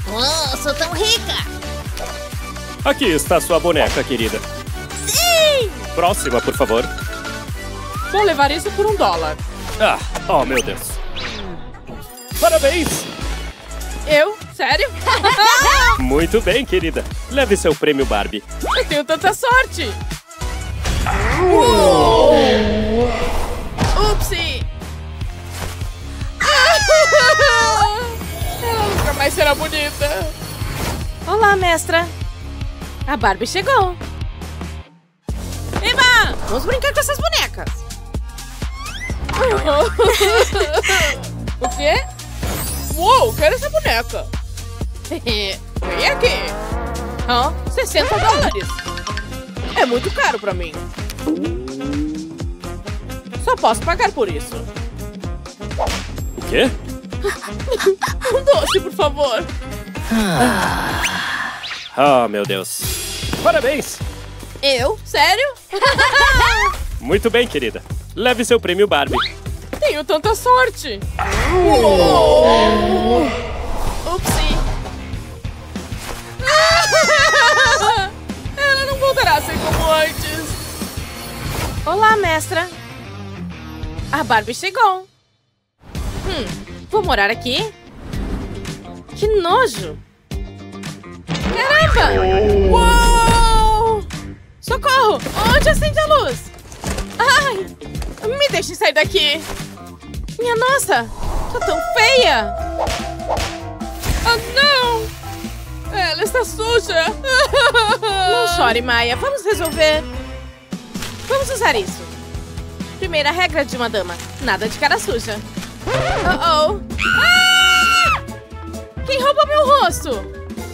Oh, sou tão rica! Aqui está sua boneca, querida. Sim! Próxima, por favor. Vou levar isso por $1. Ah, oh meu Deus. Parabéns! Eu? Sério? Muito bem, querida. Leve seu prêmio Barbie. Eu tenho tanta sorte! Upsi! Ela nunca mais será bonita. Olá, mestra. A Barbie chegou. Eba! Vamos brincar com essas bonecas. O quê? Uou, quero essa boneca. Vem aqui. Hã? $60. É muito caro pra mim. Só posso pagar por isso. O quê? Um doce, por favor. Ah, meu Deus. Parabéns! Eu? Sério? Muito bem, querida. Leve seu prêmio Barbie. Tenho tanta sorte. Upsi. Ela não voltará a ser como antes. Olá, mestra. A Barbie chegou. Vou morar aqui? Que nojo. Caramba! Uou! Socorro! Onde acende a luz? Ai! Me deixem sair daqui. Minha nossa! Tô tão feia! Ah, não! Ela está suja. Não chore, Maia. Vamos resolver. Vamos usar isso. Primeira regra de uma dama. Nada de cara suja. Oh! Ah! Quem roubou meu rosto?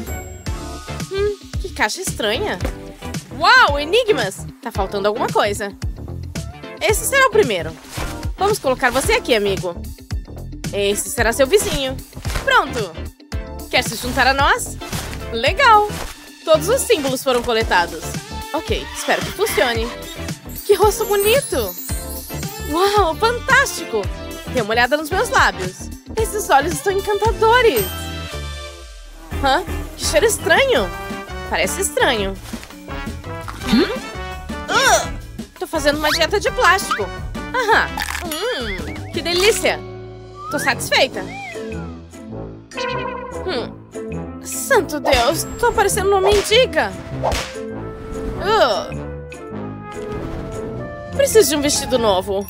Que caixa estranha. Uau, enigmas! Tá faltando alguma coisa. Esse será o primeiro. Vamos colocar você aqui, amigo. Esse será seu vizinho. Pronto! Quer se juntar a nós? Legal! Todos os símbolos foram coletados. Ok, espero que funcione. Que rosto bonito! Uau, fantástico! Dê uma olhada nos meus lábios. Esses olhos estão encantadores. Hã? Que cheiro estranho! Parece estranho. Tô fazendo uma dieta de plástico. Aham. Que delícia! Tô satisfeita. Santo Deus, tô parecendo uma mendiga. Preciso de um vestido novo.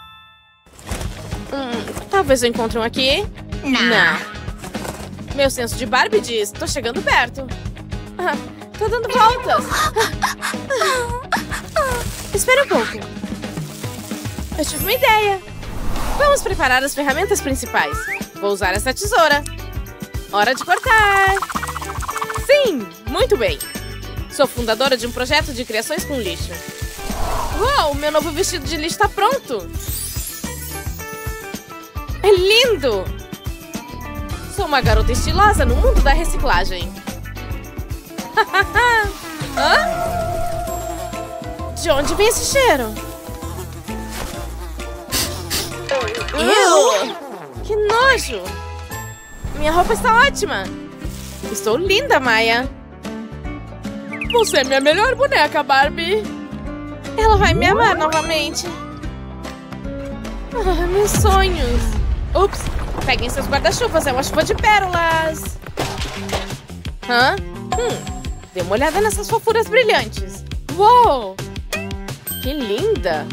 Talvez eu encontre um aqui. Não. Meu senso de Barbie diz, tô chegando perto. Tô dando voltas. Espera um pouco. Eu tive uma ideia. Vamos preparar as ferramentas principais. Vou usar essa tesoura. Hora de cortar. Sim, muito bem. Sou fundadora de um projeto de criações com lixo. Uau, meu novo vestido de lixo tá pronto. É lindo. Sou uma garota estilosa no mundo da reciclagem. Hã? De onde vem esse cheiro? Que nojo! Minha roupa está ótima! Estou linda, Maia! Você é minha melhor boneca, Barbie! Ela vai me amar novamente! Meus sonhos! Ups! Peguem seus guarda-chuvas, é uma chuva de pérolas! Hã? Dê uma olhada nessas fofuras brilhantes! Uou! Que linda!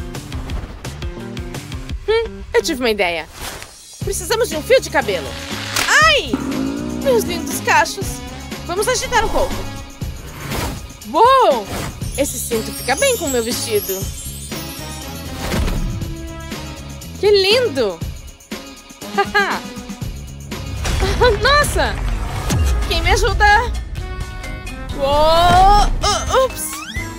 Eu tive uma ideia! Precisamos de um fio de cabelo! Ai! Meus lindos cachos! Vamos agitar um pouco! Uou! Esse cinto fica bem com o meu vestido! Que lindo! Nossa! Quem me ajuda? Uou! Ups!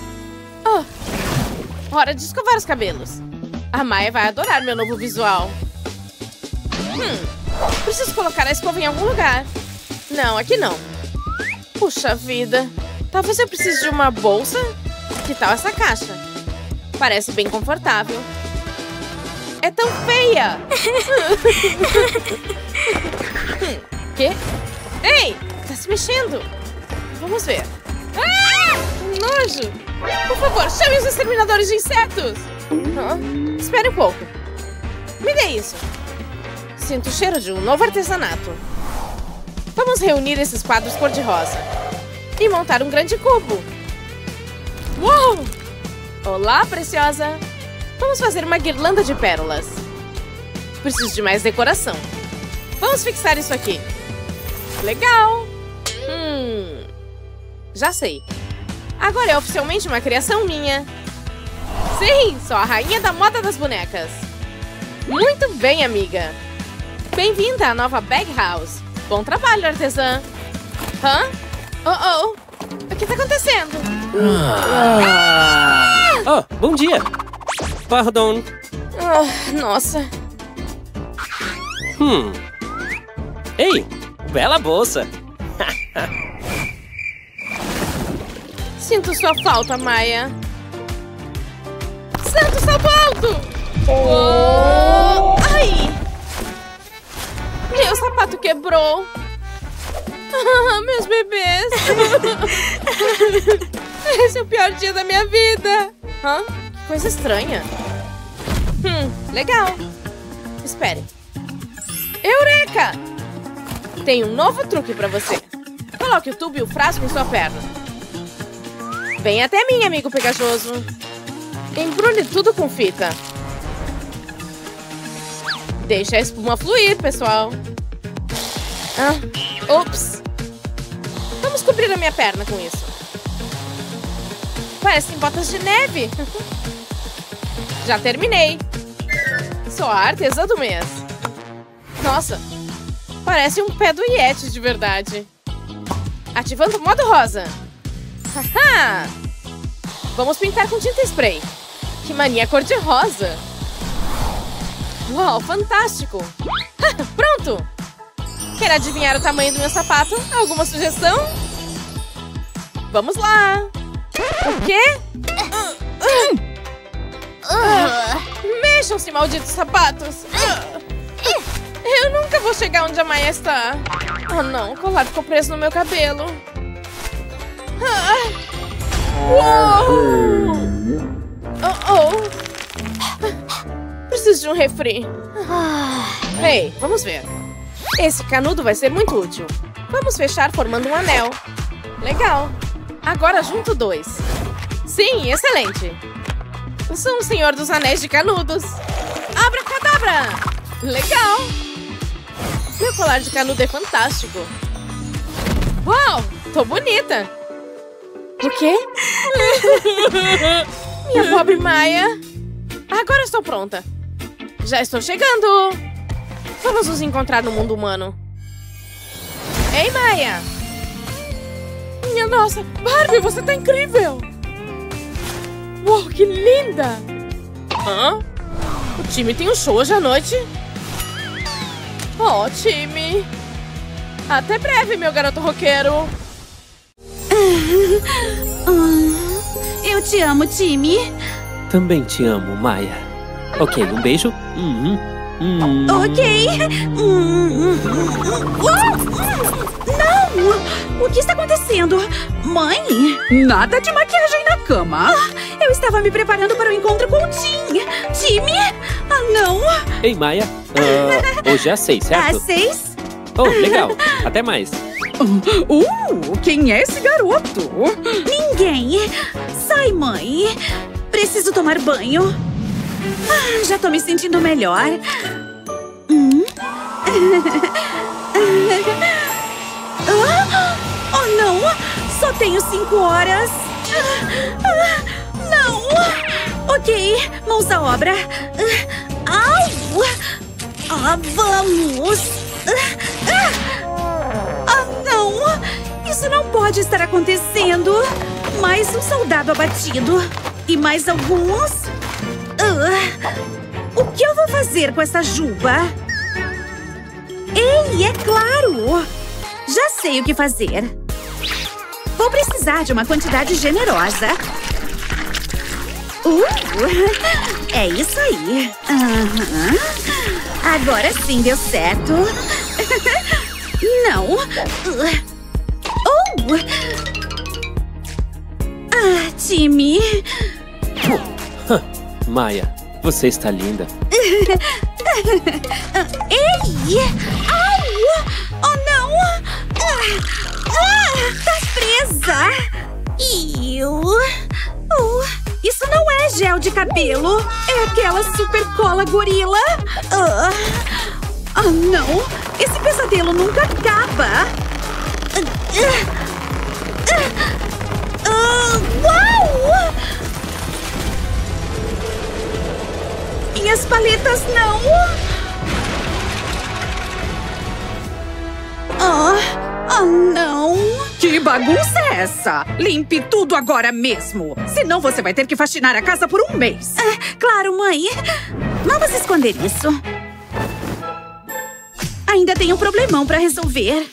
Hora de escovar os cabelos! A Maia vai adorar meu novo visual! Preciso colocar a escova em algum lugar. Não, aqui não. Puxa vida. Talvez eu precise de uma bolsa? Que tal essa caixa? Parece bem confortável. É tão feia! Quê? Ei! tá se mexendo. Vamos ver. Ah! Nojo! Por favor, chame os exterminadores de insetos! Espere um pouco. Me dê isso. Sinto o cheiro de um novo artesanato. Vamos reunir esses quadros cor-de-rosa e montar um grande cubo. Uou! Olá, preciosa! Vamos fazer uma guirlanda de pérolas. Preciso de mais decoração. Vamos fixar isso aqui. Legal! Já sei. Agora é oficialmente uma criação minha. Sim, sou a rainha da moda das bonecas. Muito bem, amiga. Bem-vinda à nova Bag House. Bom trabalho, artesã. Hã? Oh. O que tá acontecendo? Oh, bom dia. Pardon. Nossa. Ei, bela bolsa. Sinto sua falta, Maia. Santo salto alto! Oh! Ai! Meu sapato quebrou. Meus bebês. Esse é o pior dia da minha vida. Que coisa estranha. Legal. Espere. Eureka! Tenho um novo truque pra você. Coloque o tubo e o frasco em sua perna. Vem até mim, amigo pegajoso. Embrulhe tudo com fita. Deixe a espuma fluir, pessoal. Ops. Vamos cobrir a minha perna com isso. Parecem botas de neve. Já terminei. Sou a artesã do mês. Nossa, parece um pé do Yeti de verdade. Ativando o modo rosa. Haha! Vamos pintar com tinta spray. Que mania cor-de-rosa. Uau, fantástico. Pronto! Quer adivinhar o tamanho do meu sapato? Alguma sugestão? Vamos lá. O quê? Mexam-se, malditos sapatos. Eu nunca vou chegar onde a Maia está. Oh, não. O colar ficou preso no meu cabelo. Preciso de um refri. Ei, vamos ver. Esse canudo vai ser muito útil. Vamos fechar formando um anel. Legal. Agora junto 2. Sim, excelente. Sou um senhor dos anéis de canudos. Abracadabra! Legal. Meu colar de canudo é fantástico. Uau, tô bonita. O quê? Minha pobre Maia. Agora estou pronta. Já estou chegando. Vamos nos encontrar no mundo humano. Ei, Maia. Minha nossa, Barbie, você tá incrível. Uau, que linda. O time tem um show hoje à noite? Oh, time. Até breve, meu garoto roqueiro. Eu te amo, time. Também te amo, Maia. Ok, um beijo. Ok. Não! O que está acontecendo? Mãe? Nada de maquiagem na cama. Eu estava me preparando para o encontro com o Tim. Time? Não. Ei, Maia. Hoje é às 6, certo? Às 6? Oh, legal. Até mais. Quem é esse garoto? Ninguém. Sai, mãe. Preciso tomar banho. Já tô me sentindo melhor. Oh, não! Só tenho 5 horas. Não! Ok, mãos à obra. Au! Vamos! Não! Isso não pode estar acontecendo. Mais um soldado abatido. E mais alguns. O que eu vou fazer com essa juba? Ei, é claro! Já sei o que fazer. Vou precisar de uma quantidade generosa. É isso aí. Agora sim deu certo. Não. Ah, time. Maya, você está linda. Ei! Au! Oh, não! Tá presa! Isso não é gel de cabelo. É aquela super cola gorila. Não! Esse pesadelo nunca acaba. Uau! E as paletas não? Não! Que bagunça é essa? Limpe tudo agora mesmo! Senão você vai ter que faxinar a casa por um mês! Claro, mãe! Vamos esconder isso. Ainda tem um problemão pra resolver.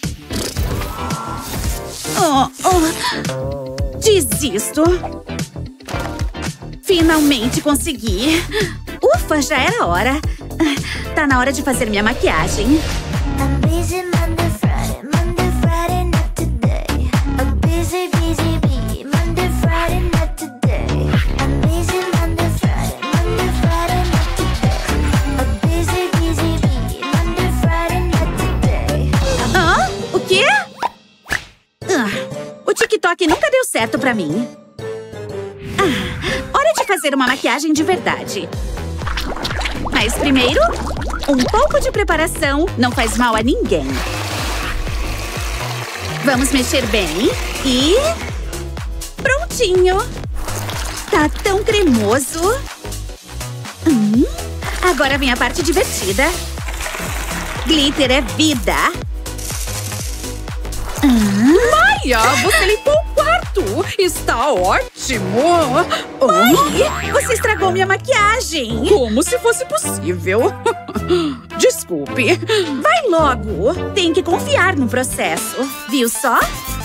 Desisto. Finalmente consegui. Ufa, já era hora. Tá na hora de fazer minha maquiagem. I'm busy Monday, Friday, not today. I'm busy, Monday, Friday, not today. I'm busy Monday, Friday, not today. I'm busy, Monday, Friday, not today. O quê? O TikTok nunca deu certo pra mim. Hora de fazer uma maquiagem de verdade. Mas primeiro, um pouco de preparação não faz mal a ninguém. Vamos mexer bem e... prontinho! Tá tão cremoso! Agora vem a parte divertida. Glitter é vida! Maya, você limpou o quarto! Está ótimo! Mãe, você estragou minha maquiagem! Como se fosse possível! Desculpe! Vai logo! Tem que confiar no processo. Viu só?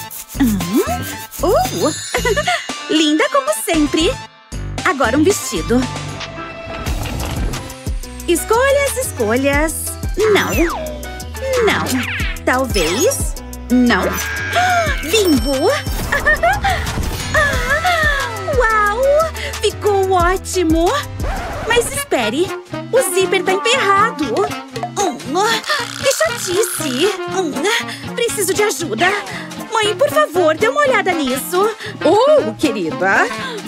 Linda como sempre! Agora um vestido. Escolhas. Não. Talvez. Não. Bingo! Uau! Ficou ótimo! Mas espere! O zíper tá emperrado! Que chatice! Preciso de ajuda! Mãe, por favor, dê uma olhada nisso! Querida!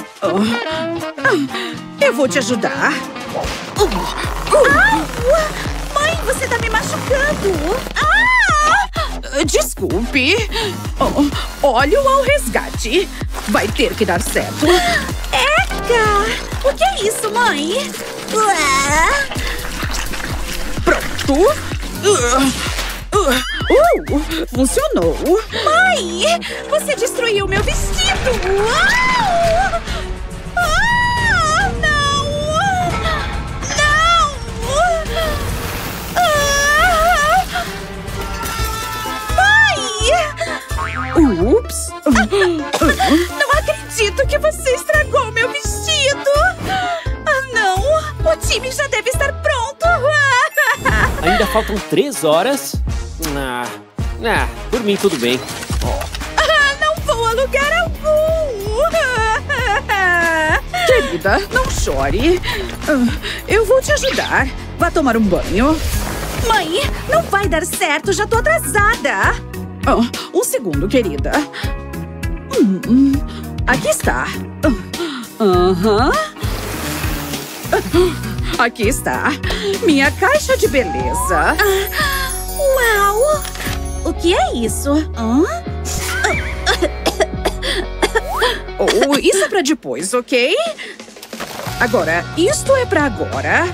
Eu vou te ajudar! Mãe, você tá me machucando! Desculpe! Óleo ao resgate! Vai ter que dar certo! Eca! O que é isso, mãe? Pronto! Funcionou! Mãe! Você destruiu meu vestido! Ups! Não acredito que você estragou meu vestido! Não! O time já deve estar pronto! Ainda faltam 3 horas? Por mim tudo bem. Não vou a lugar algum! Querida, não chore. Eu vou te ajudar. Vá tomar um banho. Mãe, não vai dar certo, já tô atrasada! Um segundo, querida. Aqui está. Aqui está. Minha caixa de beleza. Uau! O que é isso? Isso é pra depois, ok? Agora, isto é pra agora.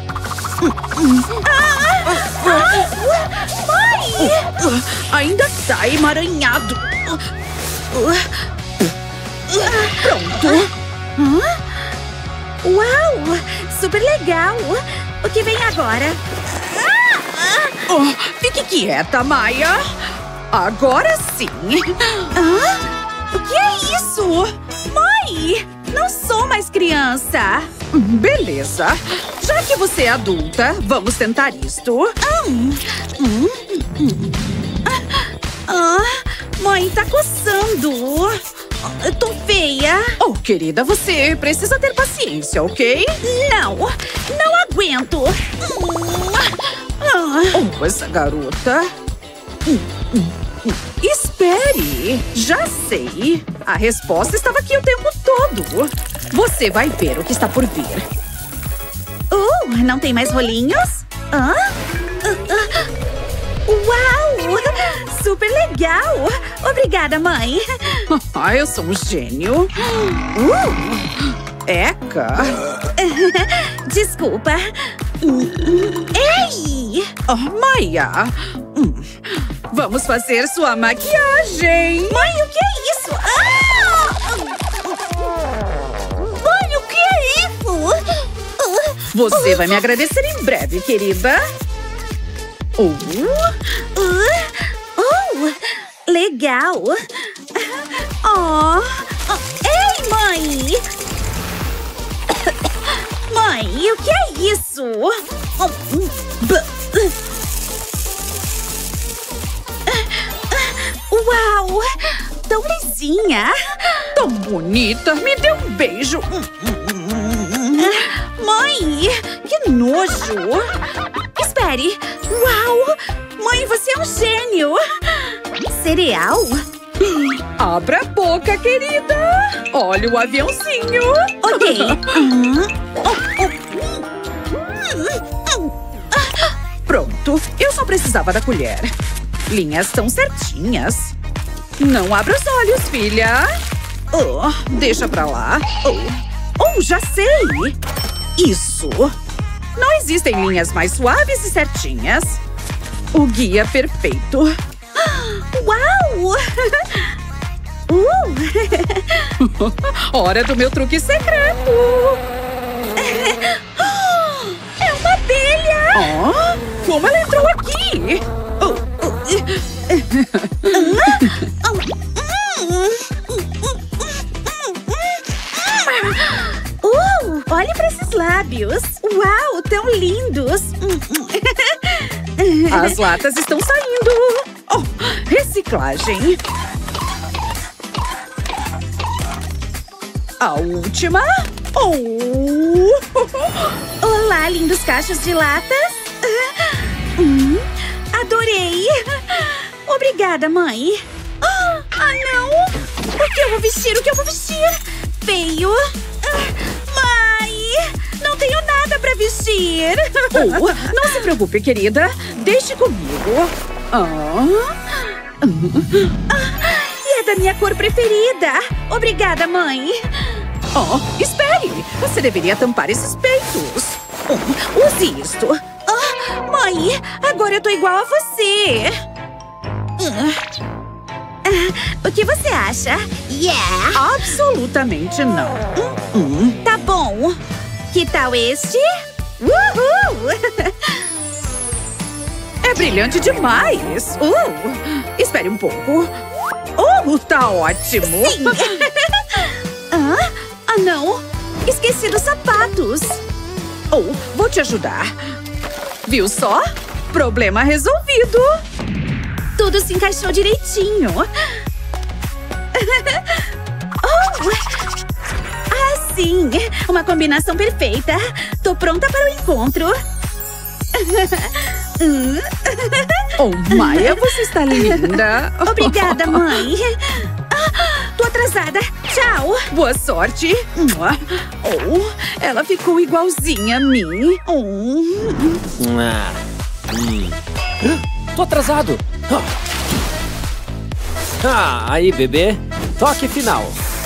Mãe! Ainda tá emaranhado. Pronto. Uau! Super legal! O que vem agora? Fique quieta, Maya. Agora sim. O que é isso? Mãe! Não sou mais criança! Beleza. Já que você é adulta, vamos tentar isto. Mãe, tá coçando. Eu tô feia. Oh, querida, você precisa ter paciência, ok? Não aguento. Oh, essa garota. Espere! Já sei! A resposta estava aqui o tempo todo. Você vai ver o que está por vir. Não tem mais rolinhos? Uau! Super legal! Obrigada, mãe. Eu sou um gênio. Eca! Desculpa. Ei! Oh, Maia! Vamos fazer sua maquiagem! Mãe, o que é isso? Mãe, o que é isso? Você vai me agradecer em breve, querida. Legal. Ei, mãe! Mãe, o que é isso? Uau! Tão lisinha! Tão bonita! Me dê um beijo! Mãe, que nojo! Espere! Uau! Mãe, você é um gênio! Cereal? Abra a boca, querida! Olha o aviãozinho! Ok. Pronto, eu só precisava da colher. Linhas tão certinhas. Não abra os olhos, filha. Deixa pra lá. Já sei. Isso. Não existem linhas mais suaves e certinhas. O guia perfeito. Uau! Hora do meu truque secreto. É uma abelha! Como ela entrou aqui? Olhe para esses lábios! Uau, tão lindos! As latas estão saindo! Reciclagem! A última! Olá, lindos cachos de latas! Adorei! Obrigada, mãe! Não! O que eu vou vestir? O que eu vou vestir? Feio! Mãe! Não tenho nada pra vestir! Não se preocupe, querida. Deixe comigo. E é da minha cor preferida! Obrigada, mãe! Espere! Você deveria tampar esses peitos. Use isto. Mãe, agora eu tô igual a você! O que você acha? Yeah! Absolutamente não. Tá bom. Que tal este? Uhul! É brilhante demais. Espere um pouco. Tá ótimo. Sim. Não. Esqueci dos sapatos. Vou te ajudar. Viu só? Problema resolvido. Tudo se encaixou direitinho. Sim! Uma combinação perfeita. Tô pronta para o encontro. Maia, você está linda. Obrigada, mãe. Tô atrasada. Tchau. Boa sorte. Ela ficou igualzinha a mim. Tô atrasado. Aí, bebê. Toque final.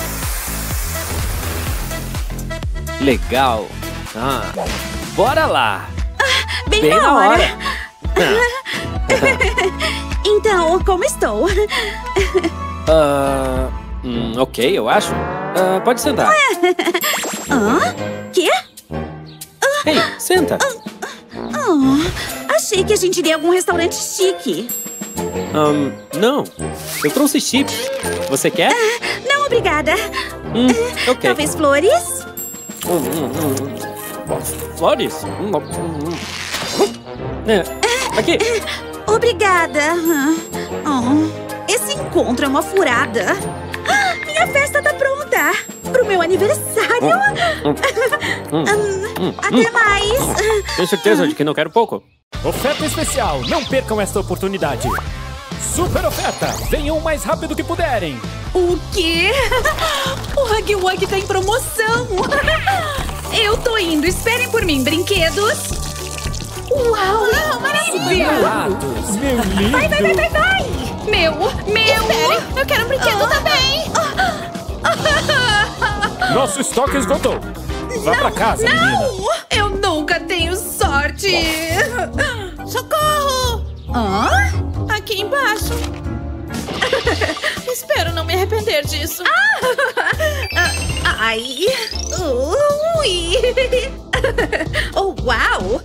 Legal. Bora lá. Bem na hora. Então, como estou? Ok, eu acho. Pode sentar. Quê? Ei, senta. Achei que a gente iria a algum restaurante chique. Não. Eu trouxe chips. Você quer? Não, obrigada. Ok. Talvez flores? Flores? Aqui. Obrigada. Esse encontro é uma furada. Minha festa tá pronta. Pro meu aniversário. Até mais. Tenho certeza de que não quero pouco. Oferta especial, não percam esta oportunidade. Super oferta, venham o mais rápido que puderem. O quê? O Huggy Wuggy tá em promoção. Eu tô indo, esperem por mim, brinquedos. Uau, maravilha. Meu lindo. Vai. Meu. Espere, eu quero um brinquedo também. Nosso estoque esgotou. Vá pra casa, menina. Eu nunca tenho sorte. Socorro! Aqui embaixo. Espero não me arrepender disso. Ai. Ui. Oh, uau.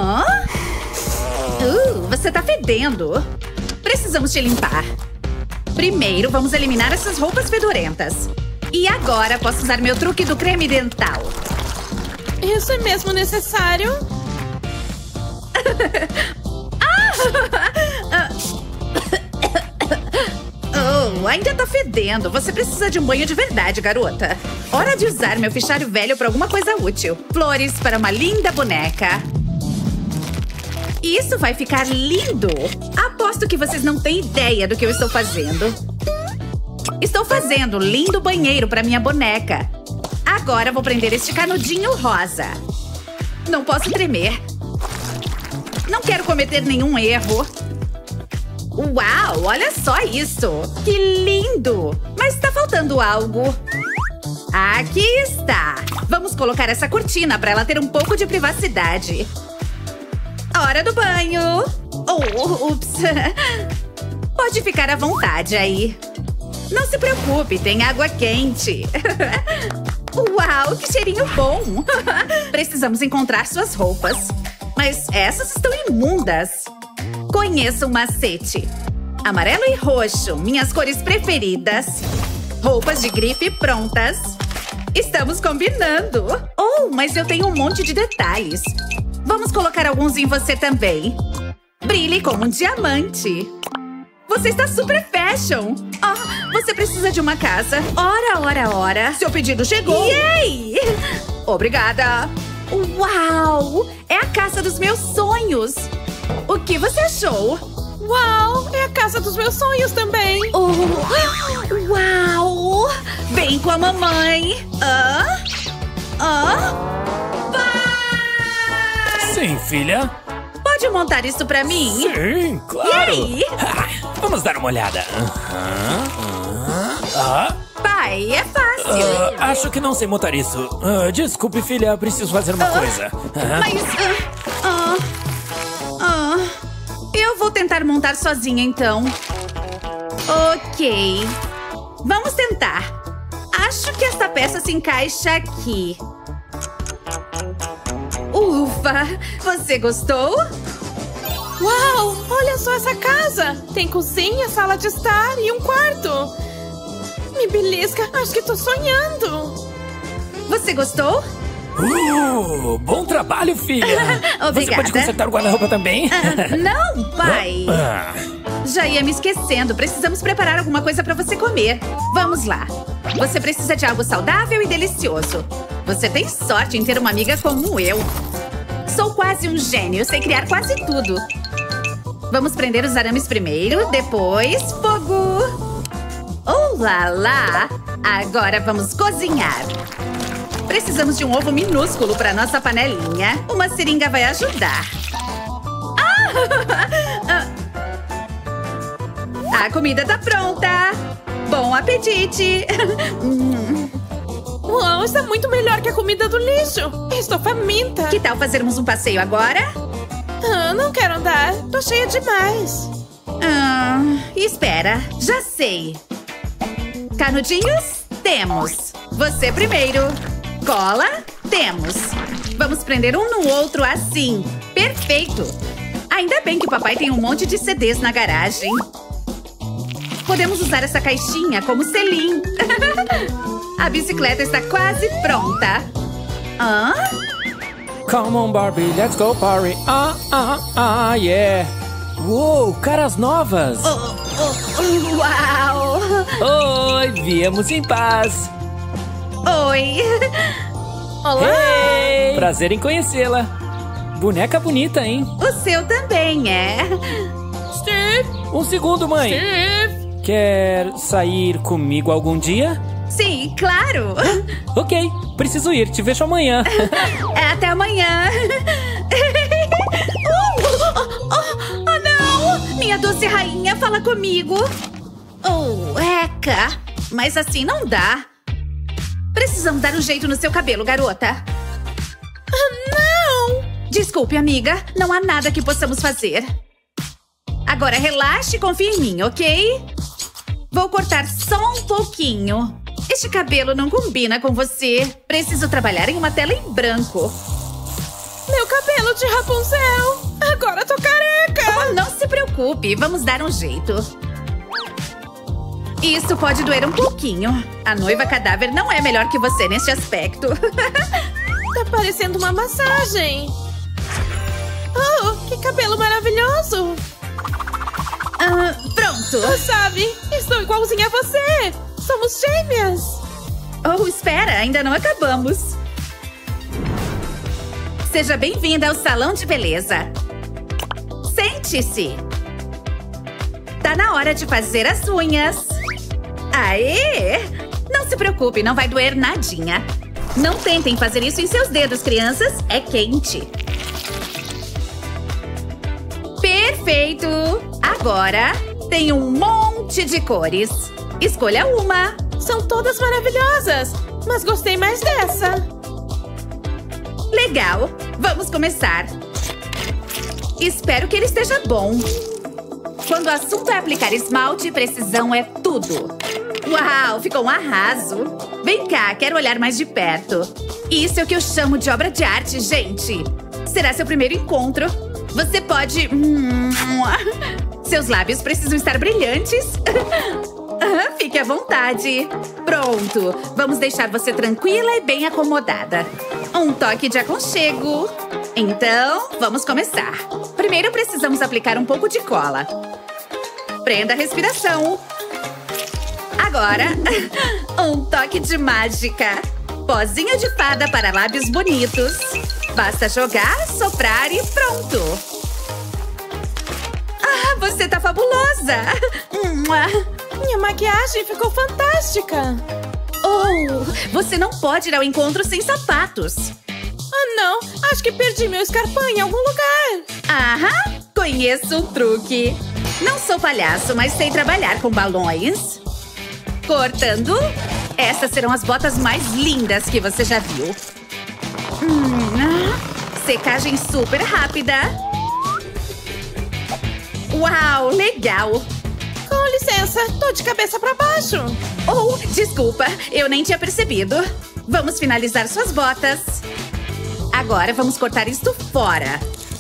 Você tá fedendo. Precisamos te limpar. Primeiro, vamos eliminar essas roupas fedorentas. E agora posso usar meu truque do creme dental. Isso é mesmo necessário? Ainda tá fedendo. Você precisa de um banho de verdade, garota. Hora de usar meu fichário velho pra alguma coisa útil. Flores para uma linda boneca. Isso vai ficar lindo. Aposto que vocês não têm ideia do que eu estou fazendo. Estou fazendo um lindo banheiro pra minha boneca. Agora vou prender este canudinho rosa. Não posso tremer. Não quero cometer nenhum erro. Uau, olha só isso! Que lindo! Mas tá faltando algo. Aqui está! Vamos colocar essa cortina para ela ter um pouco de privacidade. Hora do banho! Ups! Pode ficar à vontade aí. Não se preocupe, tem água quente. Uau, que cheirinho bom! Precisamos encontrar suas roupas. Mas essas estão imundas. Conheça um macete. Amarelo e roxo, minhas cores preferidas. Roupas de grife prontas. Estamos combinando. Mas eu tenho um monte de detalhes. Vamos colocar alguns em você também. Brilhe como um diamante. Você está super fashion. Você precisa de uma casa. Ora. Seu pedido chegou. Yay! Obrigada. Uau! É a casa dos meus sonhos. O que você achou? Uau! É a casa dos meus sonhos também! Uau! Vem com a mamãe! Vai! Sim, filha. Pode montar isso pra mim? Sim, claro! E aí? Vamos dar uma olhada. Pai, é fácil! Acho que não sei montar isso. Desculpe, filha, preciso fazer uma coisa. Eu vou tentar montar sozinha, então. Ok. Vamos tentar. Acho que esta peça se encaixa aqui. Ufa! Você gostou? Uau! Olha só essa casa! Tem cozinha, sala de estar e um quarto. Me belisca, acho que tô sonhando. Você gostou? Bom trabalho, filha! Obrigada. Você pode consertar o guarda-roupa também? Não, pai! Já ia me esquecendo. Precisamos preparar alguma coisa pra você comer. Vamos lá. Você precisa de algo saudável e delicioso. Você tem sorte em ter uma amiga como eu. Sou quase um gênio. Sei criar quase tudo. Vamos prender os arames primeiro, depois fogo. Lá lá! Agora vamos cozinhar. Precisamos de um ovo minúsculo para nossa panelinha. Uma seringa vai ajudar. A comida tá pronta. Bom apetite. Uau, está muito melhor que a comida do lixo. Estou faminta. Que tal fazermos um passeio agora? Não quero andar. Tô cheia demais. Espera, já sei. Canudinhos? Temos. Você primeiro. Cola? Temos. Vamos prender um no outro assim. Perfeito. Ainda bem que o papai tem um monte de CDs na garagem. Podemos usar essa caixinha como selim. A bicicleta está quase pronta. Come on, Barbie, let's go party. Yeah. Uou, caras novas. Uau! Oi, viemos em paz. Oi! Olá! Hey, prazer em conhecê-la. Boneca bonita, hein? O seu também é. Steve! Um segundo, mãe. Steve! Quer sair comigo algum dia? Sim, claro! Ok, preciso ir. Te vejo amanhã. Até amanhã! Oh, não! Minha doce rainha, fala comigo! Oh, Eca! Mas assim não dá. Precisamos dar um jeito no seu cabelo, garota. Não! Desculpe, amiga. Não há nada que possamos fazer. Agora relaxe e confie em mim, ok? Vou cortar só um pouquinho. Este cabelo não combina com você. Preciso trabalhar em uma tela em branco. Meu cabelo de Rapunzel! Agora tô careca! Oh, não se preocupe, vamos dar um jeito. Isso pode doer um pouquinho. A noiva cadáver não é melhor que você neste aspecto. Tá parecendo uma massagem. Oh, que cabelo maravilhoso! Pronto. Sabe, estou igualzinha a você. Somos gêmeas. Oh, espera, ainda não acabamos. Seja bem-vinda ao salão de beleza. Sente-se. Tá na hora de fazer as unhas. Aê! Não se preocupe, não vai doer nadinha. Não tentem fazer isso em seus dedos, crianças. É quente. Perfeito! Agora tem um monte de cores. Escolha uma. São todas maravilhosas, mas gostei mais dessa. Legal, vamos começar. Espero que ele esteja bom. Quando o assunto é aplicar esmalte, precisão é tudo. Uau, ficou um arraso. Vem cá, quero olhar mais de perto. Isso é o que eu chamo de obra de arte, gente. Será seu primeiro encontro. Você pode... Seus lábios precisam estar brilhantes. Fique à vontade. Pronto, vamos deixar você tranquila e bem acomodada. Um toque de aconchego. Então, vamos começar. Primeiro precisamos aplicar um pouco de cola. Prenda a respiração. Agora, um toque de mágica. Pozinho de fada para lábios bonitos. Basta jogar, soprar e pronto. Ah, você tá fabulosa. Minha maquiagem ficou fantástica. Oh, você não pode ir ao encontro sem sapatos. Ah, não. Acho que perdi meu escarpão em algum lugar. Aham, conheço um truque. Não sou palhaço, mas sei trabalhar com balões. Cortando. Essas serão as botas mais lindas que você já viu. Secagem super rápida. Uau, legal. Com licença, tô de cabeça pra baixo. Oh, desculpa, eu nem tinha percebido. Vamos finalizar suas botas. Agora vamos cortar isto fora.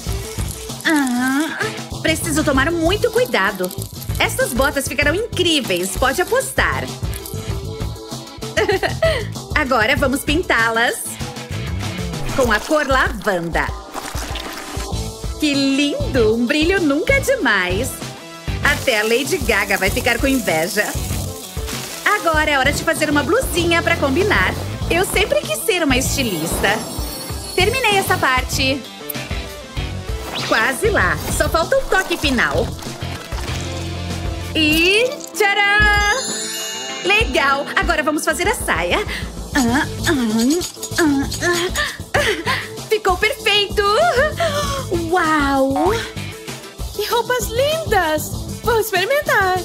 Preciso tomar muito cuidado. Essas botas ficarão incríveis, pode apostar. Agora vamos pintá-las com a cor lavanda. Que lindo! Um brilho nunca é demais. Até a Lady Gaga vai ficar com inveja. Agora é hora de fazer uma blusinha pra combinar. Eu sempre quis ser uma estilista. Terminei essa parte. Quase lá. Só falta o toque final. E... tcharam! Legal! Agora vamos fazer a saia. Ficou perfeito! Uau! Que roupas lindas! Vou experimentar.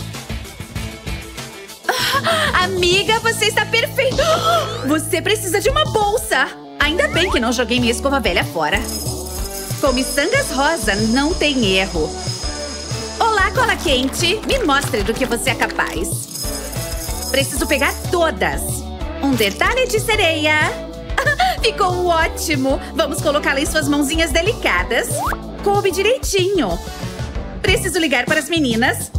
Amiga, você está perfeita! Você precisa de uma bolsa! Ainda bem que não joguei minha escova velha fora. Com miçangas rosa, não tem erro. Olá, cola quente! Me mostre do que você é capaz. Preciso pegar todas. Um detalhe de sereia. Ficou ótimo! Vamos colocá-la em suas mãozinhas delicadas. Coube direitinho. Preciso ligar para as meninas.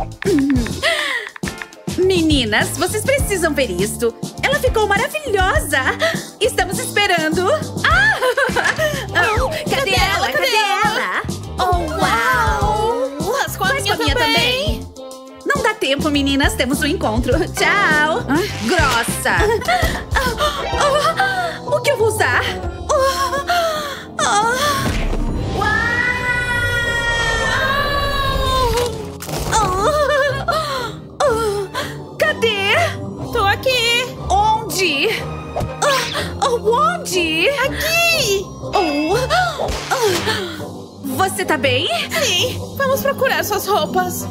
Meninas, vocês precisam ver isto. Ela ficou maravilhosa. Estamos esperando. Cadê ela? Cadê ela? Oh, uau! As com a minha também. Não dá tempo. tempo, meninas. Temos um encontro. Tchau. Grossa. O que eu vou usar? Cadê? Tô aqui. Onde? Onde? Aqui. Você tá bem? Sim. Vamos procurar suas roupas.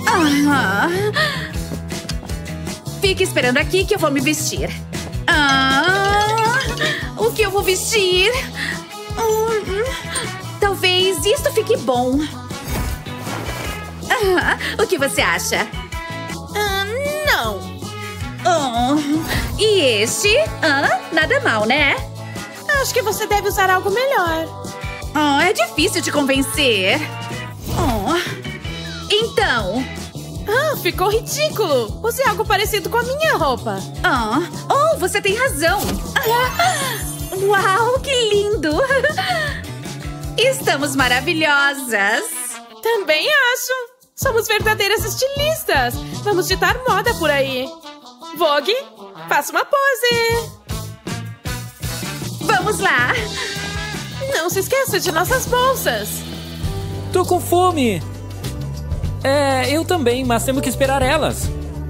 Fique esperando aqui que eu vou me vestir. O que eu vou vestir? Talvez isto fique bom. O que você acha? Não. E este? Nada mal, né? Acho que você deve usar algo melhor. É difícil te convencer. Então... ficou ridículo. Use algo parecido com a minha roupa. Você tem razão. Uau, que lindo. Estamos maravilhosas. Também acho. Somos verdadeiras estilistas. Vamos ditar moda por aí. Vogue, faça uma pose. Vamos lá. Não se esqueça de nossas bolsas. Tô com fome. Eu também, mas temos que esperar elas.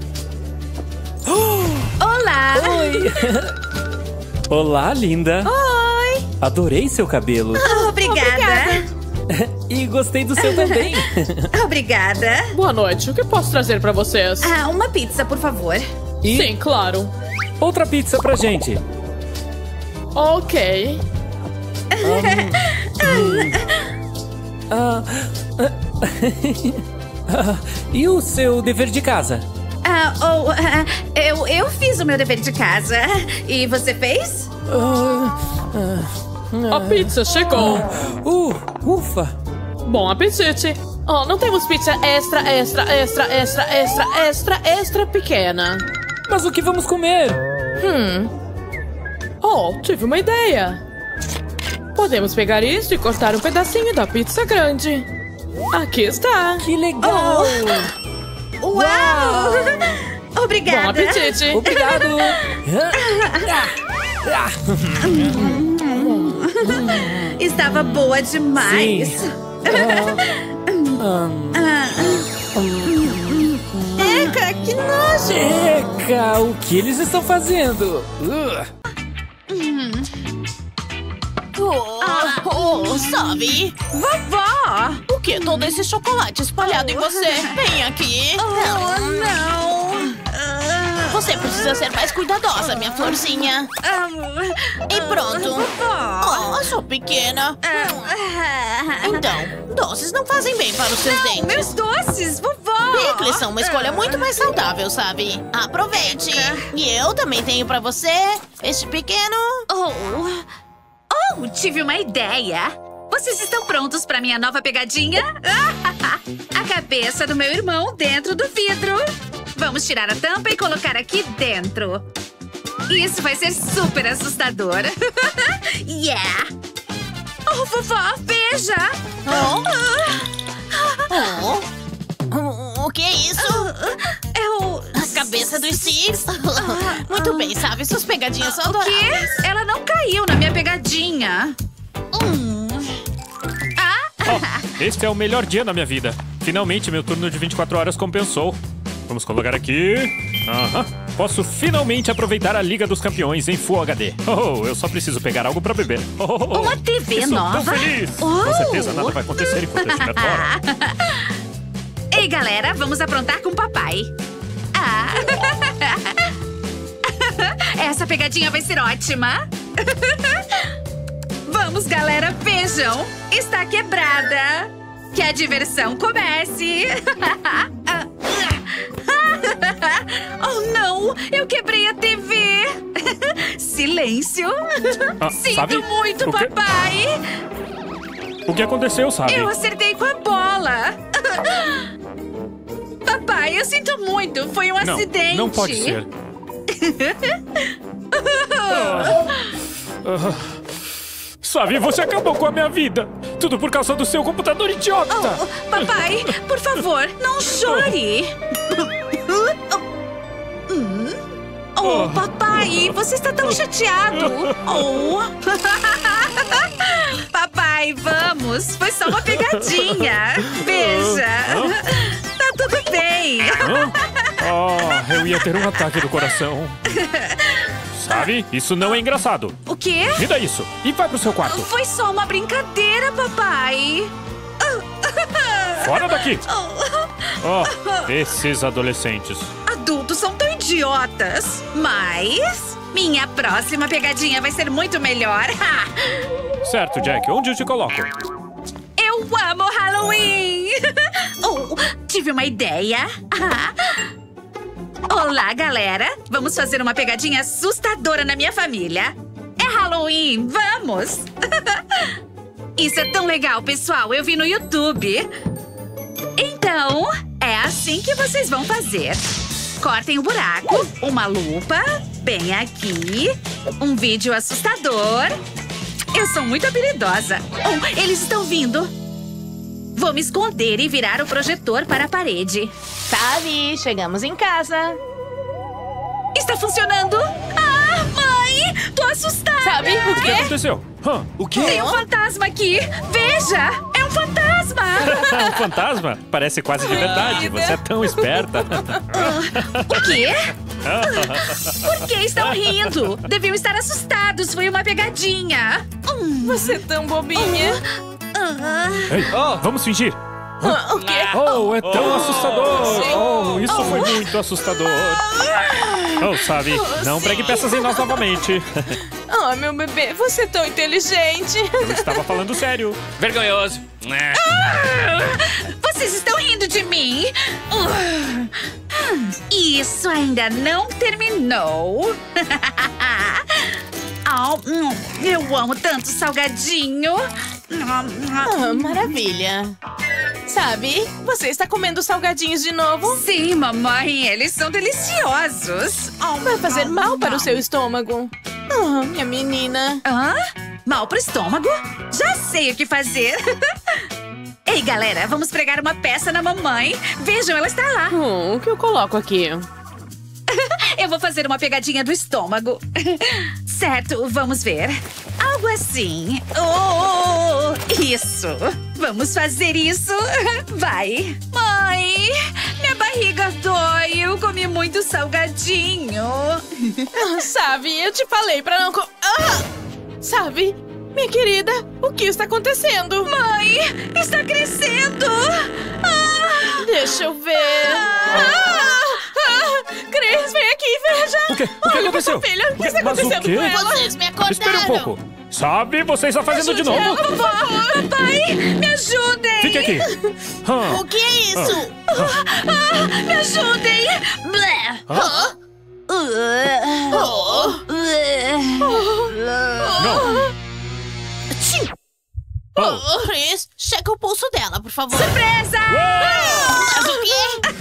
Olá. Oi. Olá, linda. Oi. Adorei seu cabelo. Obrigada. E gostei do seu também. Obrigada. Boa noite, o que posso trazer pra vocês? Uma pizza, por favor. E Sim, claro. outra pizza pra gente. Ok. E o seu dever de casa? Eu fiz o meu dever de casa. E você fez? A pizza chegou. Ufa. Bom apetite. Não temos pizza extra pequena. Mas o que vamos comer? Tive uma ideia. Podemos pegar isso e cortar um pedacinho da pizza grande. Aqui está. Que legal. Uau! Obrigada. Bom apetite. Obrigado. Estava boa demais. Sim. Eca, que nojo. Eca, o que eles estão fazendo? Sabe? Vovó! O que? Todo esse chocolate espalhado em você? Vem aqui. Não! Você precisa ser mais cuidadosa, minha florzinha. E pronto. Vovó! Sou pequena. Então, doces não fazem bem para os seus dentes. Meus doces, vovó! Picles são uma escolha muito mais saudável, sabe? Aproveite. E eu também tenho pra você este pequeno... Tive uma ideia. Vocês estão prontos para minha nova pegadinha? A cabeça do meu irmão dentro do vidro. Vamos tirar a tampa e colocar aqui dentro. Isso vai ser super assustador. Yeah! Vovó, veja! O que é isso? A cabeça do Steve? Muito bem, sabe? Suas pegadinhas são adoráveis. Ela não caiu na minha pegadinha. Este é o melhor dia da minha vida. Finalmente, meu turno de 24 horas compensou. Vamos colocar aqui. Posso finalmente aproveitar a Liga dos Campeões em Full HD. Eu só preciso pegar algo pra beber. Uma TV nova? Estou tão feliz. Com certeza nada vai acontecer enquanto eu estiver fora. Ei, galera, vamos aprontar com o papai. Essa pegadinha vai ser ótima. Vamos, galera, vejam. Está quebrada. Que a diversão comece. Não, eu quebrei a TV. Silêncio. Sinto sabe? muito, O que- papai. O que aconteceu, sabe? Eu acertei com a bola. Papai, eu sinto muito. Foi um acidente. Não pode ser. Sabe, você acabou com a minha vida. Tudo por causa do seu computador idiota. Papai, por favor, não chore. Oh, papai, você está tão chateado. Oh. Papai, vamos. Foi só uma pegadinha. Veja. Tá tudo bem. Oh, eu ia ter um ataque do coração. Sabe? Isso não é engraçado. O quê? Me dá isso e vai pro seu quarto. Foi só uma brincadeira, papai. Fora daqui! Oh, esses adolescentes. Adultos são tão idiotas. Mas minha próxima pegadinha vai ser muito melhor. Certo, Jack. Onde eu te coloco? Eu amo Halloween! Oh, tive uma ideia. Olá, galera. Vamos fazer uma pegadinha assustadora na minha família. É Halloween, vamos! Isso é tão legal, pessoal. Eu vi no YouTube. Então, é assim que vocês vão fazer. Cortem o buraco, uma lupa, bem aqui, um vídeo assustador. Eu sou muito habilidosa. Oh, eles estão vindo. Vou me esconder e virar o projetor para a parede. Sabe, chegamos em casa. Está funcionando? Ah, mãe! Tô assustada! Sabe, o O que quê? aconteceu? O quê? Tem um fantasma aqui! Veja! É um fantasma! Um fantasma? Parece quase de verdade. Você é tão esperta. O quê? Por que estão rindo? Deviam estar assustados. Foi uma pegadinha. Você é tão bobinha. Ei, vamos fingir. O quê? Oh, é tão assustador. Oh, isso foi muito assustador. Oh, sabe, não pregue peças em nós novamente. Oh, meu bebê, você é tão inteligente. Eu estava falando sério. Vergonhoso. Vocês estão rindo de mim? Isso ainda não terminou. Eu amo tanto salgadinho. Ah, maravilha. Sabe, você está comendo salgadinhos de novo? Sim, mamãe, eles são deliciosos. Vai fazer mal para o seu estômago. Ah, minha menina. Hã? Mal pro estômago? Já sei o que fazer. Ei, galera, vamos pregar uma peça na mamãe. Vejam, ela está lá. O que eu coloco aqui? Eu vou fazer uma pegadinha do estômago. Certo, vamos ver. Algo assim. Oh, isso. Vamos fazer isso. Vai. Mãe, minha barriga dói. Eu comi muito salgadinho. Sabe, eu te falei pra não Sabe, minha querida, o que está acontecendo? Mãe, está crescendo. Deixa eu ver. Cris, vem aqui, veja. O quê? O que Olha aconteceu? pra sua filha, o que está Mas o acontecendo quê? com ela? Vocês me acordaram. Espere um pouco. Sabe, você está fazendo de novo. Papai, me ajudem. Fique aqui. O que é isso? Me ajudem. Hã? Não. Chris, checa o pulso dela, por favor. Surpresa! Mas o quê?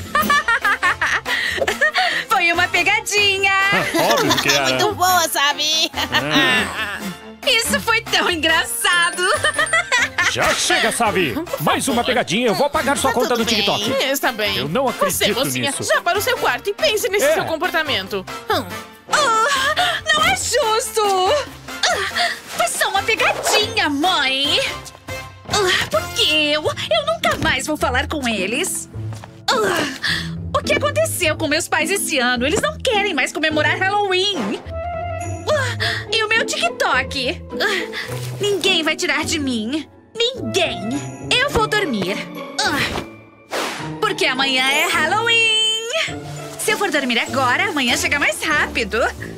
Foi uma pegadinha. Óbvio que era. Muito boa, sabe? Isso foi tão engraçado. Já chega, sabe? Mais uma pegadinha, eu vou apagar sua conta no tudo bem. TikTok. Está bem. Eu não Você, acredito mocinha, nisso. já para o seu quarto e pense nesse É. seu comportamento. Não é justo. Foi só uma pegadinha, mãe. Por que eu? Eu nunca mais vou falar com eles. O que aconteceu com meus pais esse ano? Eles não querem mais comemorar Halloween. E o meu TikTok? Ninguém vai tirar de mim. Ninguém. Eu vou dormir. Porque amanhã é Halloween. Se eu for dormir agora, amanhã chega mais rápido.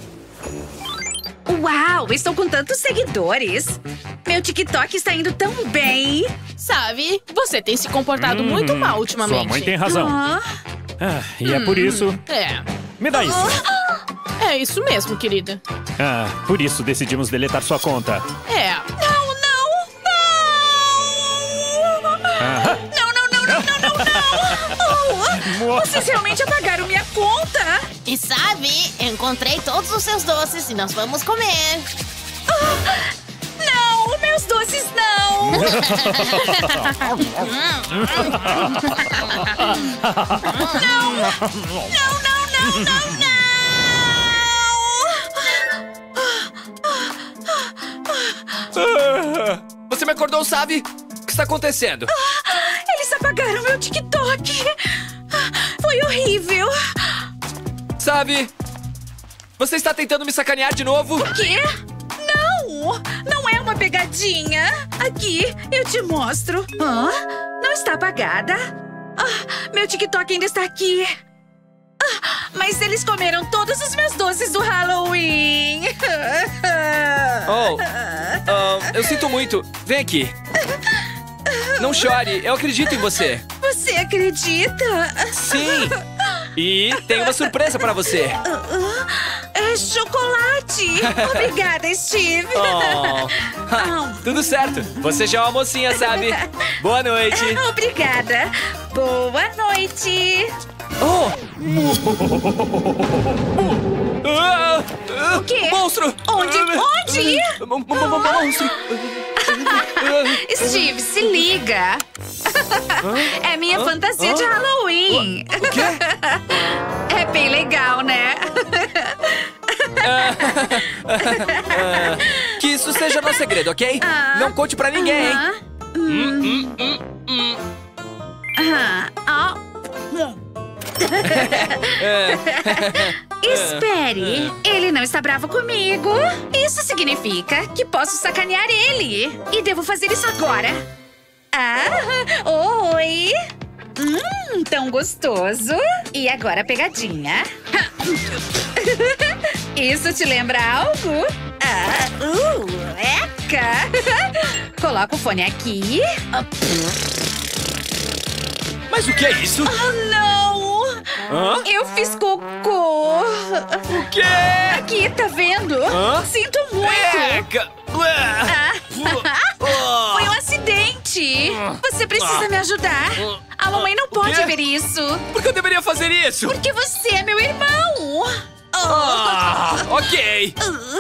Uau, estou com tantos seguidores. Meu TikTok está indo tão bem. Sabe, você tem se comportado muito mal ultimamente. Sua mãe tem razão. E é por isso. É. Me dá isso. É isso mesmo, querida. Por isso decidimos deletar sua conta. É. Não! Vocês realmente apagaram minha conta? E sabe, eu encontrei todos os seus doces e nós vamos comer. Não, meus doces não! Não! acordou, sabe? O que está acontecendo? Eles apagaram meu TikTok. Foi horrível. Sabe? Você está tentando me sacanear de novo? O quê? Não! Não é uma pegadinha. Aqui, eu te mostro. Não está apagada. Meu TikTok ainda está aqui. Mas eles comeram todos os meus doces do Halloween. Eu sinto muito. Vem aqui. Não chore, eu acredito em você. Você acredita? Sim. E tem uma surpresa pra você. É chocolate. Obrigada, Steve. Tudo certo. Você já é uma mocinha, sabe? Boa noite. Obrigada. Boa noite. O quê? Monstro! Onde? Monstro! Steve, se liga. É minha fantasia de Halloween. O quê? É bem legal, né? Que isso seja nosso segredo, ok? Não conte pra ninguém, hein? Espere, ele não está bravo comigo. Isso significa que posso sacanear ele. E devo fazer isso agora. Oi. Tão gostoso. E agora a pegadinha. Isso te lembra algo? Eca. Coloca o fone aqui. Mas o que é isso? Não! Eu fiz cocô. O quê? Aqui, tá vendo? Sinto muito. Eca. Foi um acidente. Você precisa me ajudar. A mamãe não pode ver isso. Por que eu deveria fazer isso? Porque você é meu irmão. Ok.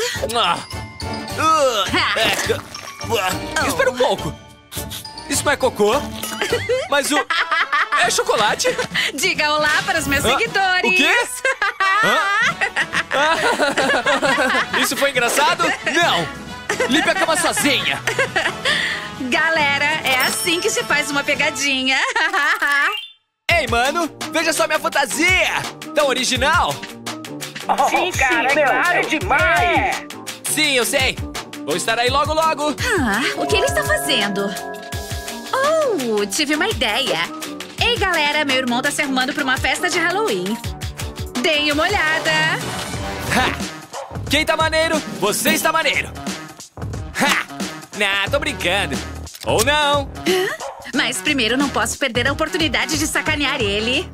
Espera um pouco. Isso não é cocô, mas é chocolate. Diga olá para os meus seguidores. O quê? Isso foi engraçado? Não! Limpe a cama sozinha. Galera, é assim que se faz uma pegadinha. Ei, mano, veja só minha fantasia. Tão original. Sim, cara, é claro demais. Sim, eu sei. Vou estar aí logo, logo. O que ele está fazendo? Tive uma ideia. Ei, galera, meu irmão tá se arrumando para uma festa de Halloween. Deem uma olhada. Quem tá maneiro? Você está maneiro. Tô brincando. Ou não. Mas primeiro não posso perder a oportunidade de sacanear ele.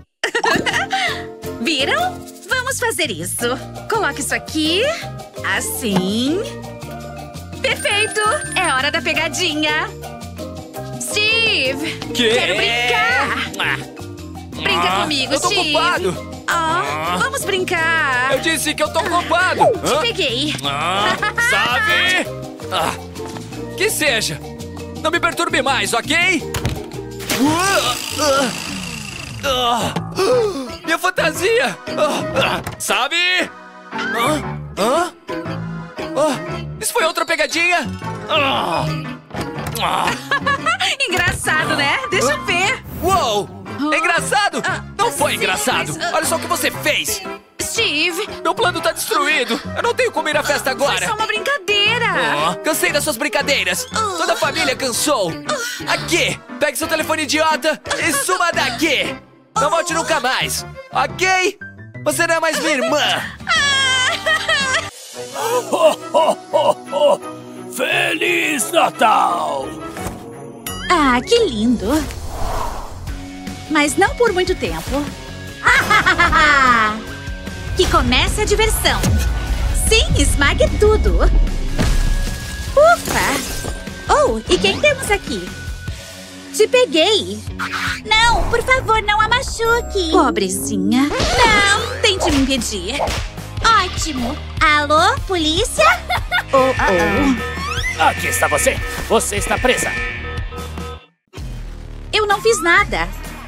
Viram? Vamos fazer isso. Coloque isso aqui. Assim. Perfeito! É hora da pegadinha. Steve! Quero brincar! Brinca comigo, eu tô Steve! ocupado! Vamos brincar! Eu disse que eu tô ocupado! Te peguei! Sabe? Que seja! Não me perturbe mais, ok? Minha fantasia! Sabe? Isso foi outra pegadinha? Engraçado, né? Deixa eu ver. Uou! É engraçado? Não foi engraçado. Olha só o que você fez. Steve! Meu plano tá destruído. Eu não tenho como ir à festa agora. Foi só uma brincadeira. Cansei das suas brincadeiras. Toda a família cansou. Aqui, pegue seu telefone idiota e suma daqui. Não volte nunca mais, ok? Você não é mais minha irmã. Feliz Natal! Que lindo! Mas não por muito tempo. Que comece a diversão. Sim, esmague tudo. Ufa! E quem temos aqui? Te peguei. Não, por favor, não a machuque. Pobrezinha. Não, tente me impedir. Ótimo. Alô, polícia? Aqui está você. Você está presa. Eu não fiz nada.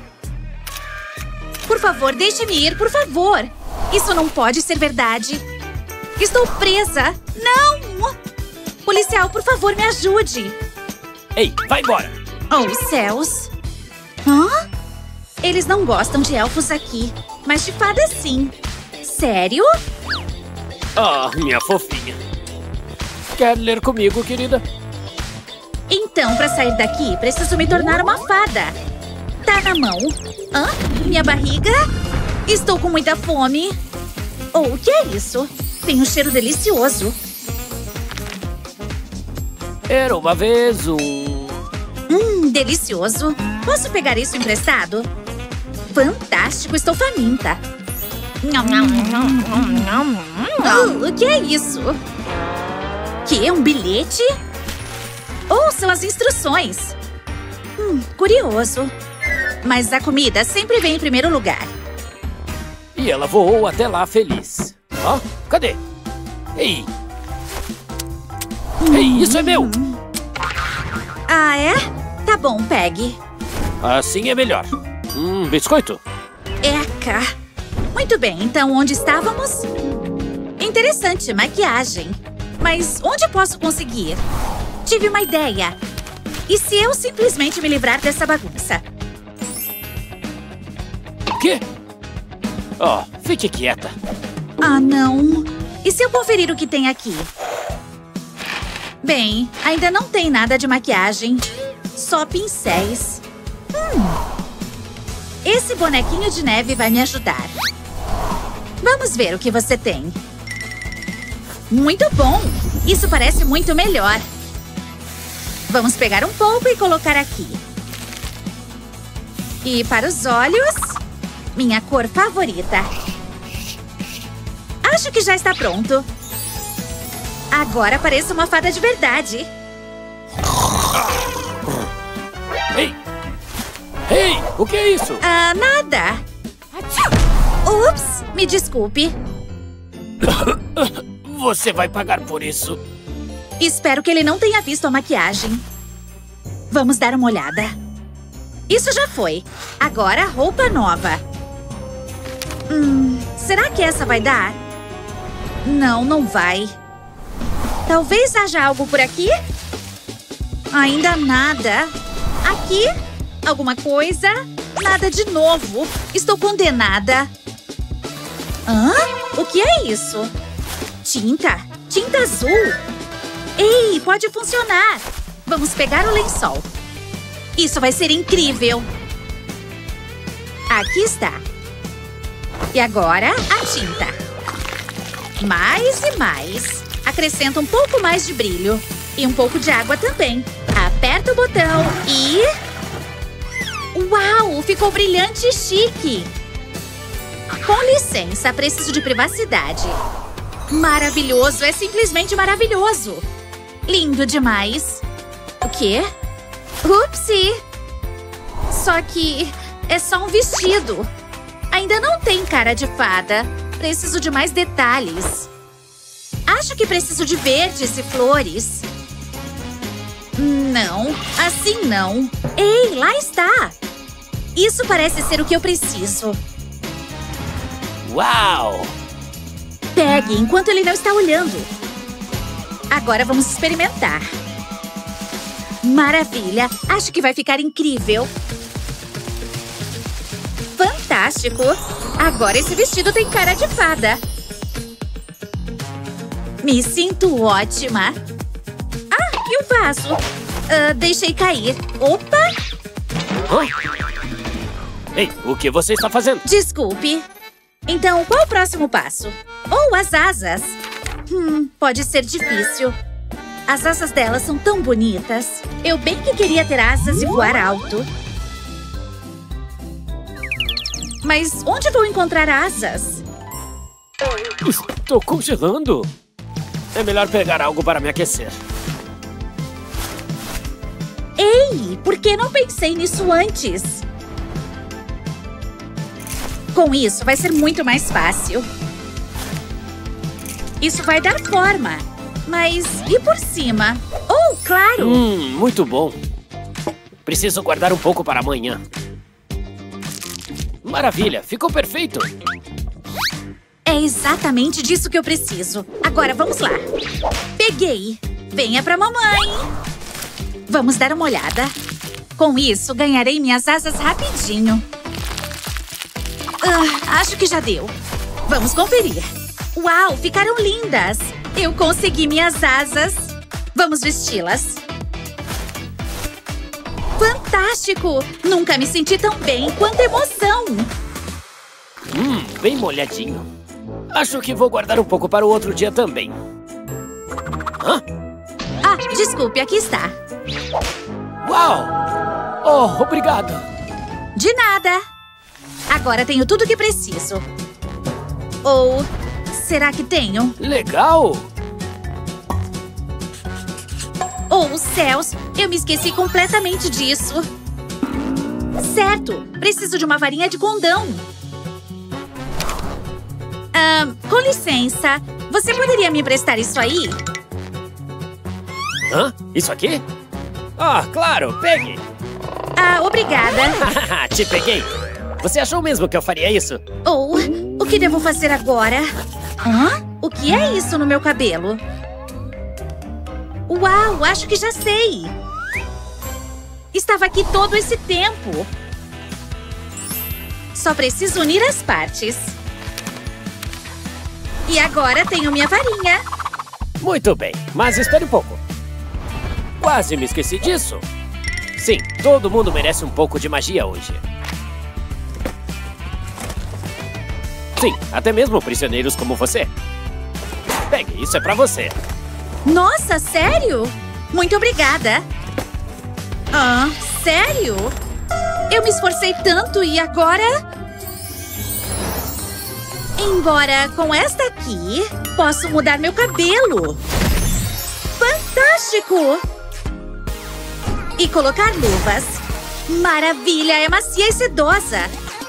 Por favor, deixe-me ir, por favor. Isso não pode ser verdade. Estou presa. Não! Policial, por favor, me ajude. Ei, vai embora! Oh, céus! Hã? Eles não gostam de elfos aqui, mas de fadas sim. Sério? Ah, minha fofinha. Quer ler comigo, querida? Então, pra sair daqui, preciso me tornar uma fada. Tá na mão. Hã? Minha barriga? Estou com muita fome. Oh, o que é isso? Tem um cheiro delicioso. Era uma vez Delicioso. Posso pegar isso emprestado? Fantástico, estou faminta. O que é isso? Que? Um bilhete? Ou são as instruções? Curioso. Mas a comida sempre vem em primeiro lugar. E ela voou até lá feliz. Ó, cadê? Ei! Ei, isso é meu! Ah, é? Tá bom, pegue. Assim é melhor. Biscoito? Eca! Muito bem, então onde estávamos? Interessante, maquiagem. Mas onde posso conseguir? Tive uma ideia. E se eu simplesmente me livrar dessa bagunça? O quê? Oh, fique quieta. Ah, não. E se eu conferir o que tem aqui? Bem, ainda não tem nada de maquiagem. Só pincéis. Esse bonequinho de neve vai me ajudar. Vamos ver o que você tem. Muito bom! Isso parece muito melhor. Vamos pegar um pouco e colocar aqui. E para os olhos, minha cor favorita. Acho que já está pronto. Agora pareço uma fada de verdade. Ei! Ei, o que é isso? Ah, nada. Ups, me desculpe. Você vai pagar por isso. Espero que ele não tenha visto a maquiagem. Vamos dar uma olhada. Isso já foi. Agora, roupa nova. Será que essa vai dar? Não, não vai. Talvez haja algo por aqui? Ainda nada. Aqui? Alguma coisa? Nada de novo. Estou condenada. Hã? O que é isso? Tinta? Tinta azul? Ei, pode funcionar. Vamos pegar o lençol. Isso vai ser incrível. Aqui está. E agora, a tinta. Mais e mais. Acrescenta um pouco mais de brilho. E um pouco de água também. Aperta o botão e... Uau! Ficou brilhante e chique. Com licença, preciso de privacidade. Maravilhoso, é simplesmente maravilhoso. Lindo demais. O quê? Upsi! Só que é só um vestido. Ainda não tem cara de fada. Preciso de mais detalhes. Acho que preciso de verdes e flores. Não, assim não. Ei, lá está. Isso parece ser o que eu preciso. Uau! Pegue enquanto ele não está olhando. Agora vamos experimentar. Maravilha! Acho que vai ficar incrível. Fantástico! Agora esse vestido tem cara de fada. Me sinto ótima. Ah, e o vaso? Deixei cair. Opa! Ei, o que você está fazendo? Desculpe. Então, qual o próximo passo? Ou as asas? Pode ser difícil. As asas delas são tão bonitas. Eu bem que queria ter asas e voar alto. Mas onde vou encontrar asas? Estou congelando. É melhor pegar algo para me aquecer. Ei, por que não pensei nisso antes? Com isso, vai ser muito mais fácil. Isso vai dar forma. Mas e por cima? Oh, claro! Muito bom. Preciso guardar um pouco para amanhã. Maravilha, ficou perfeito. É exatamente disso que eu preciso. Agora, vamos lá. Peguei. Venha pra mamãe. Vamos dar uma olhada. Com isso, ganharei minhas asas rapidinho. Acho que já deu. Vamos conferir. Uau, ficaram lindas! Eu consegui minhas asas. Vamos vesti-las. Fantástico! Nunca me senti tão bem. Quanta emoção! Bem molhadinho. Acho que vou guardar um pouco para o outro dia também. Hã? Ah, desculpe, aqui está. Uau! Oh, obrigado. De nada. Agora tenho tudo o que preciso. Ou será que tenho? Legal! Oh, céus! Eu me esqueci completamente disso. Certo! Preciso de uma varinha de condão. Com licença. Você poderia me emprestar isso aí? Hã? Isso aqui? Ah, claro! Pegue! Ah, obrigada. Te peguei! Você achou mesmo que eu faria isso? Oh, o que devo fazer agora? Hã? O que é isso no meu cabelo? Uau, acho que já sei! Estava aqui todo esse tempo. Só preciso unir as partes. E agora tenho minha varinha. Muito bem, mas espere um pouco. Quase me esqueci disso. Sim, todo mundo merece um pouco de magia hoje. Sim, até mesmo prisioneiros como você. Pegue, isso é pra você. Nossa, sério? Muito obrigada. Ah, sério? Eu me esforcei tanto e agora... Embora com esta aqui, posso mudar meu cabelo. Fantástico! E colocar luvas. Maravilha, é macia e sedosa.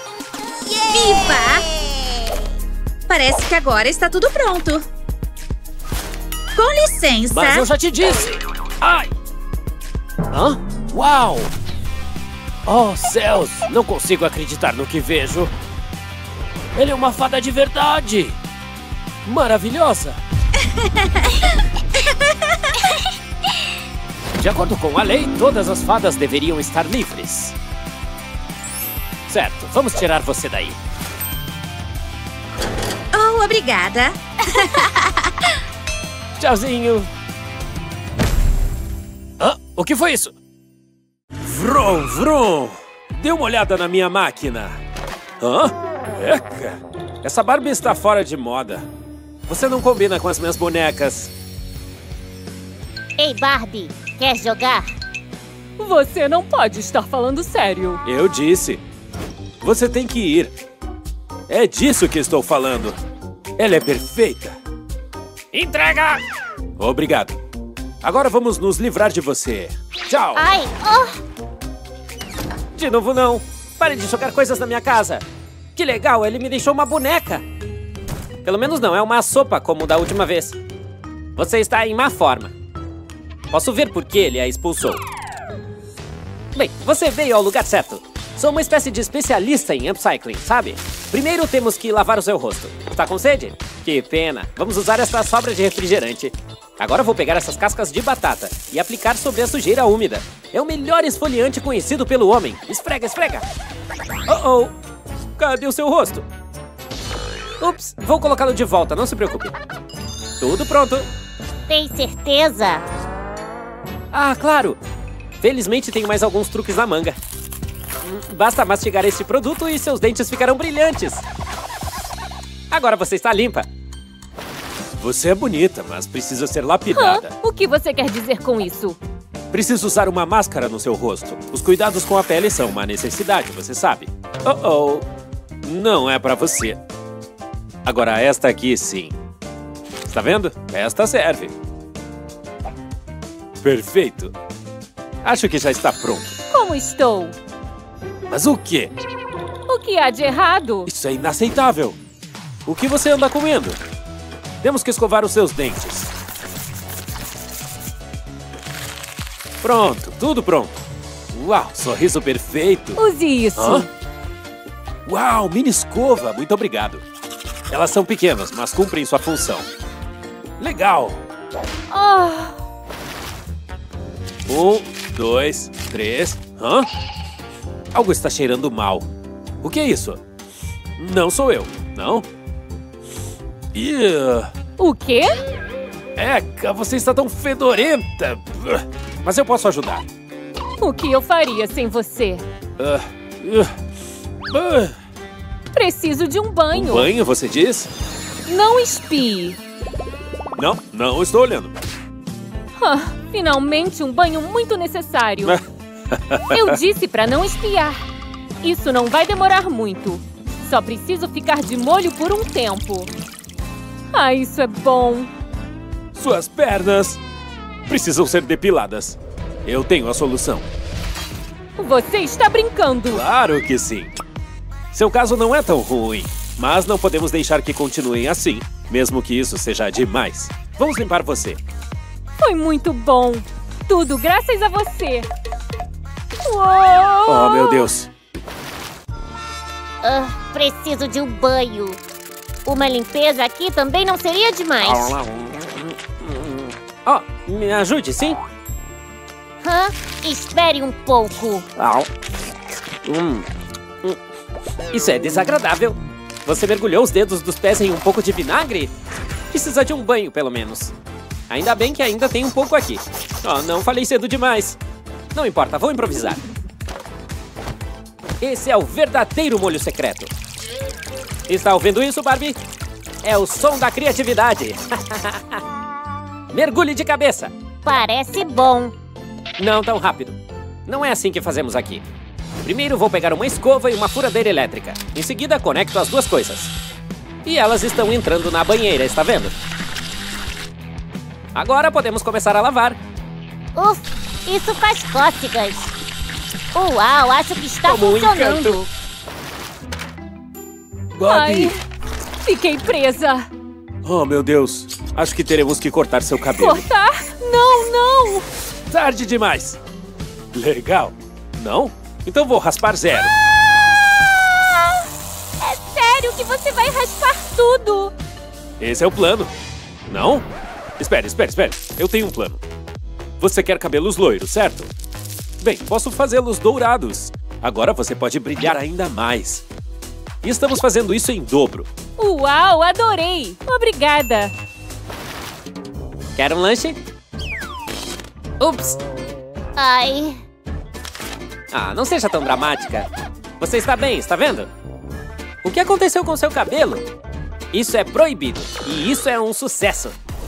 Viva! Parece que agora está tudo pronto. Com licença. Mas eu já te disse. Ai! Hã? Uau! Oh, céus! Não consigo acreditar no que vejo. Ele é uma fada de verdade! Maravilhosa! De acordo com a lei, todas as fadas deveriam estar livres. Certo, vamos tirar você daí. Oh, obrigada. Tchauzinho. Hã? O que foi isso? Vrum, vrum! Dê uma olhada na minha máquina. Hã? Eca! Essa Barbie está fora de moda. Você não combina com as minhas bonecas. Ei, Barbie, quer jogar? Você não pode estar falando sério. Eu disse. Você tem que ir. É disso que estou falando. Ela é perfeita. Entrega! Obrigado. Agora vamos nos livrar de você. Tchau! Ai, oh! De novo não. Pare de jogar coisas na minha casa. Que legal, ele me deixou uma boneca. Pelo menos não, é uma sopa como da última vez. Você está em má forma. Posso ver por que ele a expulsou. Bem, você veio ao lugar certo. Sou uma espécie de especialista em upcycling, sabe? Primeiro temos que lavar o seu rosto. Está com sede? Que pena. Vamos usar essa sobra de refrigerante. Agora vou pegar essas cascas de batata e aplicar sobre a sujeira úmida. É o melhor esfoliante conhecido pelo homem. Esfrega, esfrega. Oh, oh. Cadê o seu rosto? Ups, vou colocá-lo de volta, não se preocupe. Tudo pronto. Tem certeza? Ah, claro. Felizmente tenho mais alguns truques na manga. Basta mastigar este produto e seus dentes ficarão brilhantes. Agora você está limpa. Você é bonita, mas precisa ser lapidada. O que você quer dizer com isso? Precisa usar uma máscara no seu rosto. Os cuidados com a pele são uma necessidade, você sabe. Oh, oh. Não é pra você. Agora esta aqui, sim. Está vendo? Esta serve. Perfeito. Acho que já está pronto. Como estou? Mas o quê? O que há de errado? Isso é inaceitável. O que você anda comendo? Temos que escovar os seus dentes. Pronto, tudo pronto. Uau, sorriso perfeito. Use isso. Hã? Uau, mini escova, muito obrigado. Elas são pequenas, mas cumprem sua função. Legal. Oh. 2, 3... Hã? Algo está cheirando mal. O que é isso? Não sou eu, não? O quê? Eca, você está tão fedorenta. Mas eu posso ajudar. O que eu faria sem você? Preciso de um banho. Um banho, você diz? Não espie. Não estou olhando. Finalmente um banho muito necessário. Eu disse pra não espiar. Isso não vai demorar muito. Só preciso ficar de molho por um tempo. Isso é bom. Suas pernas precisam ser depiladas. Eu tenho a solução. Você está brincando. Claro que sim. Seu caso não é tão ruim, mas não podemos deixar que continuem assim, mesmo que isso seja demais. Vamos limpar você. Foi muito bom. Tudo graças a você. Uou! Oh, meu Deus. Preciso de um banho. Uma limpeza aqui também não seria demais. Me ajude, sim? Espere um pouco. Isso é desagradável. Você mergulhou os dedos dos pés em um pouco de vinagre? Precisa de um banho, pelo menos. Ainda bem que ainda tem um pouco aqui. Não falei cedo demais. Não importa, vou improvisar. Esse é o verdadeiro molho secreto. Está ouvindo isso, Barbie? É o som da criatividade. Mergulhe de cabeça. Parece bom. Não tão rápido. Não é assim que fazemos aqui. Primeiro vou pegar uma escova e uma furadeira elétrica. Em seguida, conecto as duas coisas. E elas estão entrando na banheira, está vendo? Agora podemos começar a lavar. Isso faz cócegas. Uau, acho que está funcionando. Barbie! Fiquei presa. Oh, meu Deus. Acho que teremos que cortar seu cabelo. Cortar? Não! Tarde demais. Legal. Não? Então vou raspar 0. É sério que você vai raspar tudo? Esse é o plano. Não? Espere. Eu tenho um plano. Você quer cabelos loiros, certo? Bem, posso fazê-los dourados. Agora você pode brilhar ainda mais. E estamos fazendo isso em dobro. Uau, adorei! Obrigada. Quer um lanche? Ups! Ai. Não seja tão dramática. Você está bem, está vendo? O que aconteceu com seu cabelo? Isso é proibido. E isso é um sucesso.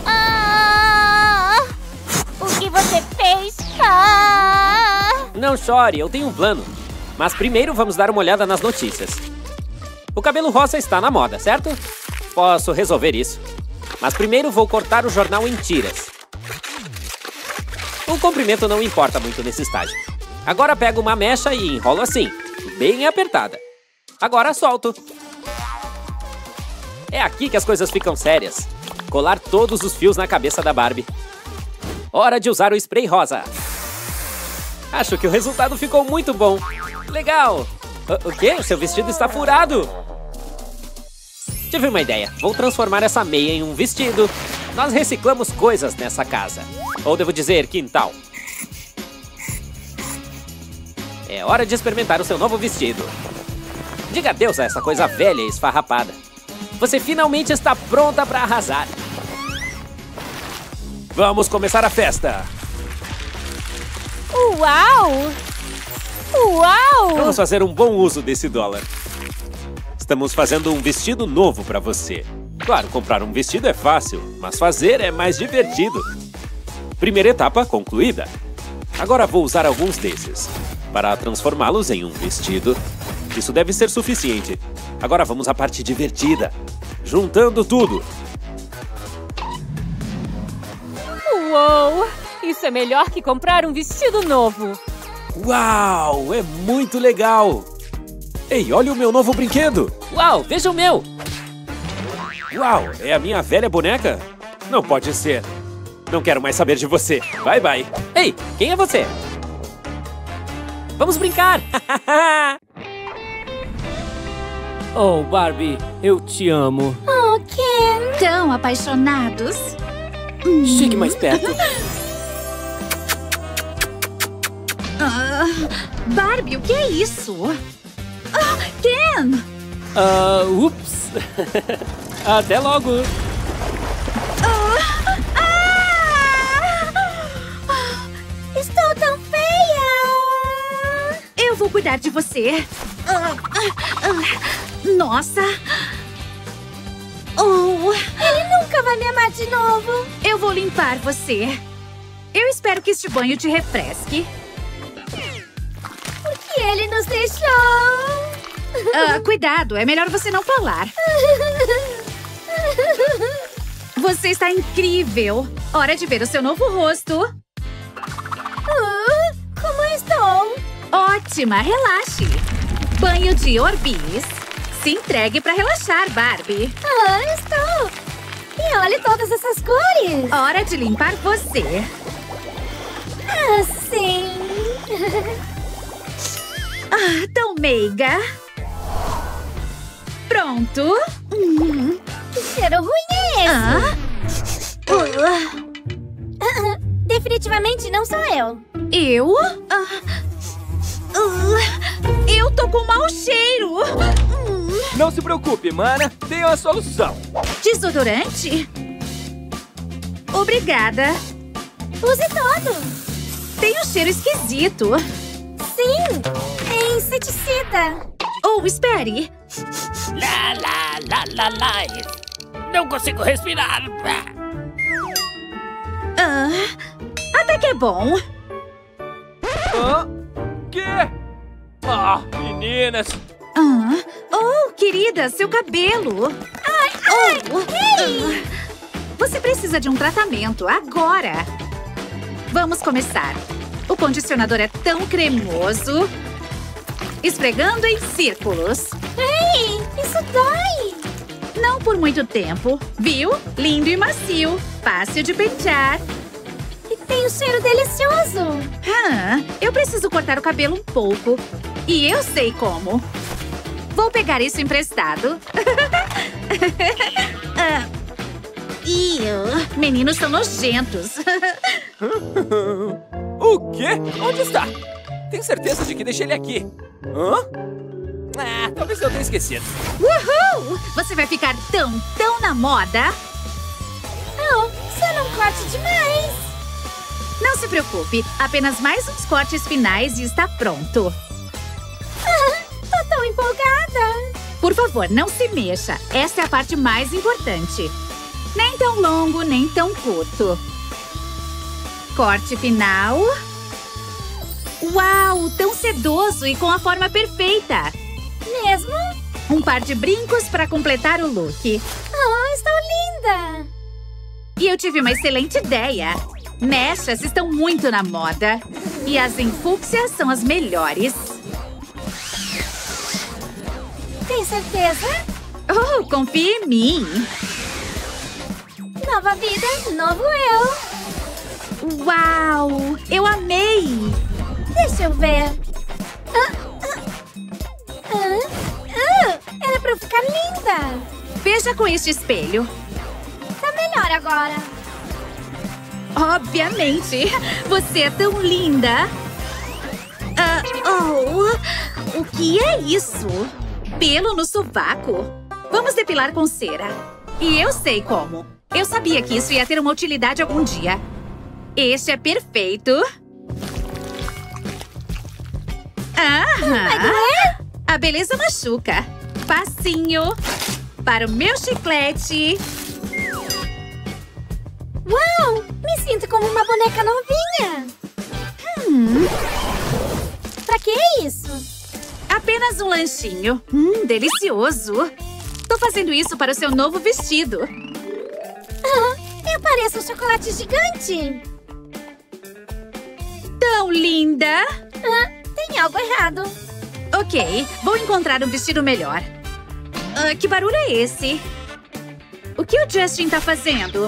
O que você fez? Não chore, eu tenho um plano. Mas primeiro vamos dar uma olhada nas notícias. O cabelo rosa está na moda, certo? Posso resolver isso. Mas primeiro vou cortar o jornal em tiras. O comprimento não importa muito nesse estágio. Agora pego uma mecha e enrolo assim, bem apertada. Agora solto. É aqui que as coisas ficam sérias. Colar todos os fios na cabeça da Barbie. Hora de usar o spray rosa. Acho que o resultado ficou muito bom. Legal. O quê? O seu vestido está furado. Tive uma ideia. Vou transformar essa meia em um vestido. Nós reciclamos coisas nessa casa. Ou devo dizer, quintal. É hora de experimentar o seu novo vestido. Diga adeus a essa coisa velha e esfarrapada. Você finalmente está pronta para arrasar. Vamos começar a festa. Uau! Vamos fazer um bom uso desse dólar. Estamos fazendo um vestido novo para você. Claro, comprar um vestido é fácil, mas fazer é mais divertido. Primeira etapa concluída. Agora vou usar alguns desses para transformá-los em um vestido. Isso deve ser suficiente. Agora vamos à parte divertida. Juntando tudo. Uou! Isso é melhor que comprar um vestido novo. Uau! É muito legal! Ei, olha o meu novo brinquedo! Uau, veja o meu! Uau, é a minha velha boneca? Não pode ser. Não quero mais saber de você. Bye, bye. Ei, quem é você? Vamos brincar! Oh, Barbie, eu te amo. Oh, Ken! Tão apaixonados. Chegue mais perto. Barbie, o que é isso? Ken! Ups. Até logo. Estou tão feia! Eu vou cuidar de você. Nossa! Ele nunca vai me amar de novo. Eu vou limpar você. Eu espero que este banho te refresque. Por que ele nos deixou? Cuidado, é melhor você não falar. Você está incrível. Hora de ver o seu novo rosto. Como eu estou? Ótima, relaxe. Banho de Orbis. Se entregue para relaxar, Barbie. Estou. E olhe todas essas cores. Hora de limpar você. Sim. Tão meiga. Pronto. Que cheiro ruim é esse? Definitivamente não sou eu. Eu? Eu tô com mau cheiro. Não se preocupe, mana. Tenho a solução. Desodorante? Obrigada. Use todo. Tem um cheiro esquisito. Sim, é inseticida. Espere. Não consigo respirar. Até que é bom. Quê? Meninas. Querida, seu cabelo. Você precisa de um tratamento agora. Vamos começar. O condicionador é tão cremoso. Esfregando em círculos. Ei, isso dói. Não por muito tempo. Viu? Lindo e macio. Fácil de pentear. E tem um cheiro delicioso. Eu preciso cortar o cabelo um pouco. E eu sei como. Vou pegar isso emprestado. Meninos são nojentos. O quê? Onde está? Tenho certeza de que deixei ele aqui. Talvez eu tenha esquecido. Uhul! Você vai ficar tão na moda. Só não corte demais. Não se preocupe. Apenas mais uns cortes finais e está pronto. Tô tão empolgada. Por favor, não se mexa. Essa é a parte mais importante. Nem tão longo, nem tão curto. Corte final. Uau, tão sedoso e com a forma perfeita. Mesmo? Um par de brincos para completar o look. Estou linda. E eu tive uma excelente ideia. Mechas estão muito na moda. E as em fúcsia são as melhores. Tem certeza? Confie em mim. Nova vida, novo eu. Uau, eu amei. Deixa eu ver. Era pra eu ficar linda. Veja com este espelho. Tá melhor agora. Obviamente. Você é tão linda. O que é isso? Pelo no sovaco? Vamos depilar com cera. E eu sei como. Eu sabia que isso ia ter uma utilidade algum dia. Este é perfeito. Vai doer? A beleza machuca. Passinho. Para o meu chiclete. Uau! Me sinto como uma boneca novinha. Pra que é isso? Apenas um lanchinho. Delicioso. Tô fazendo isso para o seu novo vestido. Eu pareço um chocolate gigante. Tão linda. Tem algo errado. Ok, vou encontrar um vestido melhor. Que barulho é esse? O que o Justin tá fazendo?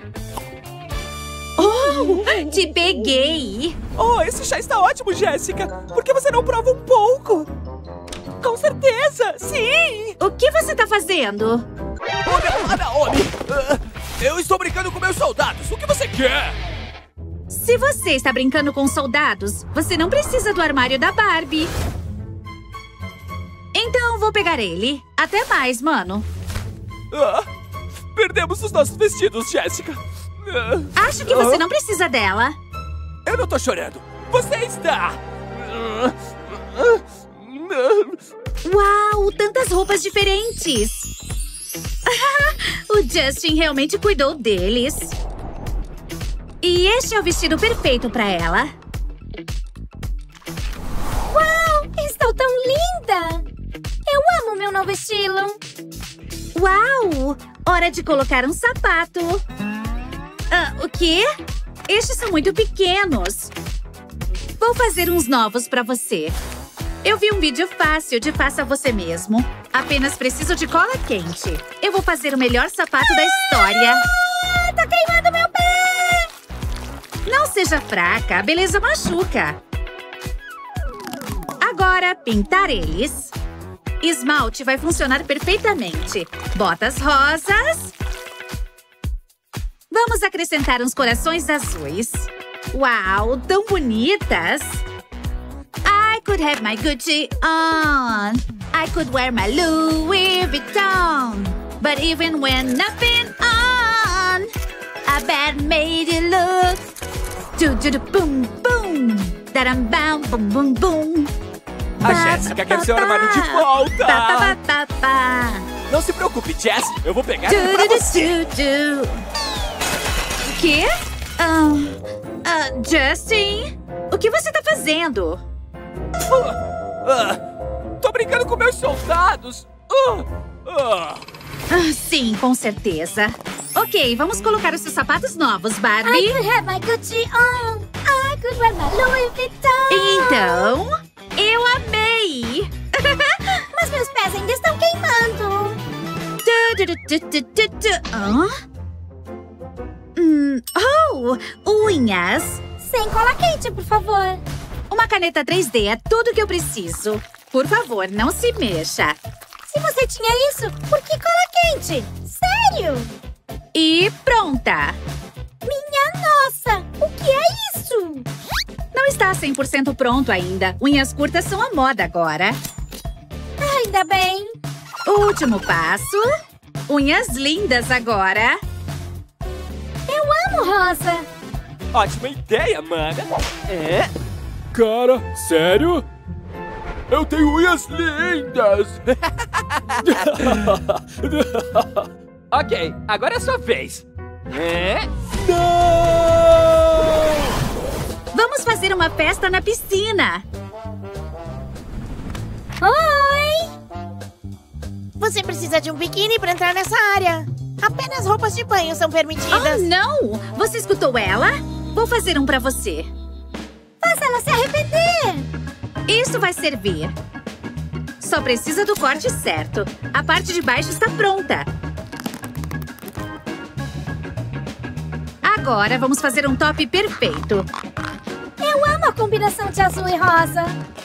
Te peguei! Esse chá está ótimo, Jéssica! Por que você não prova um pouco? Com certeza, sim! O que você tá fazendo? Eu estou brincando com meus soldados! O que você quer? Se você está brincando com soldados, você não precisa do armário da Barbie. Então, vou pegar ele. Até mais, mano. Perdemos os nossos vestidos, Jéssica. Acho que você não precisa dela. Eu não tô chorando. Você está. Uau, tantas roupas diferentes. O Justin realmente cuidou deles. E este é o vestido perfeito pra ela. Uau, estou tão linda! Eu amo meu novo estilo. Uau, hora de colocar um sapato. O quê? Estes são muito pequenos. Vou fazer uns novos pra você. Eu vi um vídeo fácil de faça você mesmo. Apenas preciso de cola quente. Eu vou fazer o melhor sapato da história. Tá queimando meu pé! Não seja fraca, a beleza machuca. Agora, pintar eles. Esmalte vai funcionar perfeitamente. Botas rosas. Vamos acrescentar uns corações azuis. Uau, tão bonitas! I could have my Gucci on. I could wear my Louis Vuitton. But even when nothing on, I bet made it look. Do-do-do-boom, boom. Da-dam-bam, boom, boom, boom. A Jéssica quer seu armário de volta! Não se preocupe, Jess. Eu vou pegar ele pra você. O quê? Justin? O que você tá fazendo? Tô brincando com meus soldados. Sim, com certeza. Ok, vamos colocar os seus sapatos novos, Barbie. I could have my Gucci on. I could wear my Louis Vuitton. Então, eu amei! Mas meus pés ainda estão queimando. Unhas. Sem cola quente, por favor. Uma caneta 3D é tudo que eu preciso. Por favor, não se mexa. Se você tinha isso, por que cola quente? Sério? E pronta! Minha nossa! O que é isso? Não está 100% pronto ainda. Unhas curtas são a moda agora. Ainda bem. Último passo. Unhas lindas agora. Eu amo rosa. Ótima ideia, mana. Cara, sério? Eu tenho unhas lindas! Ok, agora é a sua vez. Não! Vamos fazer uma festa na piscina. Oi! Você precisa de um biquíni para entrar nessa área. Apenas roupas de banho são permitidas. Oh, não! Você escutou ela? Vou fazer um pra você. Faça ela se arrepender. Isso vai servir. Só precisa do corte certo. A parte de baixo está pronta. Agora vamos fazer um top perfeito. Eu amo a combinação de azul e rosa.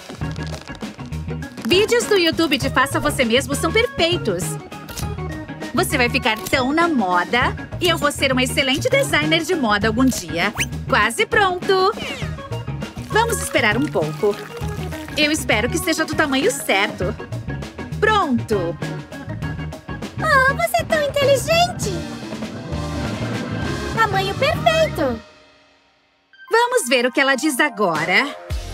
Vídeos do YouTube de Faça Você Mesmo são perfeitos. Você vai ficar tão na moda. E eu vou ser uma excelente designer de moda algum dia. Quase pronto. Vamos esperar um pouco. Eu espero que esteja do tamanho certo. Pronto! Oh, você é tão inteligente! Tamanho perfeito! Vamos ver o que ela diz agora.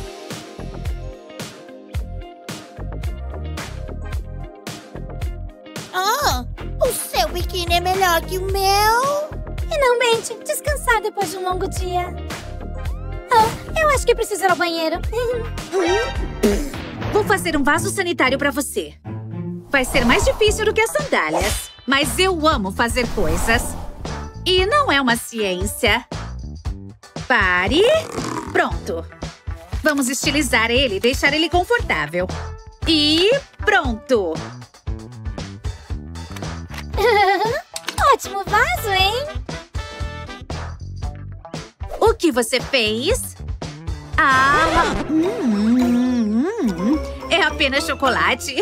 O seu biquíni é melhor que o meu. Finalmente, descansar depois de um longo dia. Eu acho que preciso ir ao banheiro. Vou fazer um vaso sanitário pra você. Vai ser mais difícil do que as sandálias. Mas eu amo fazer coisas. E não é uma ciência. Pare. Pronto. Vamos estilizar ele e deixar ele confortável. E pronto. Ótimo vaso, hein? O que você fez? É apenas chocolate.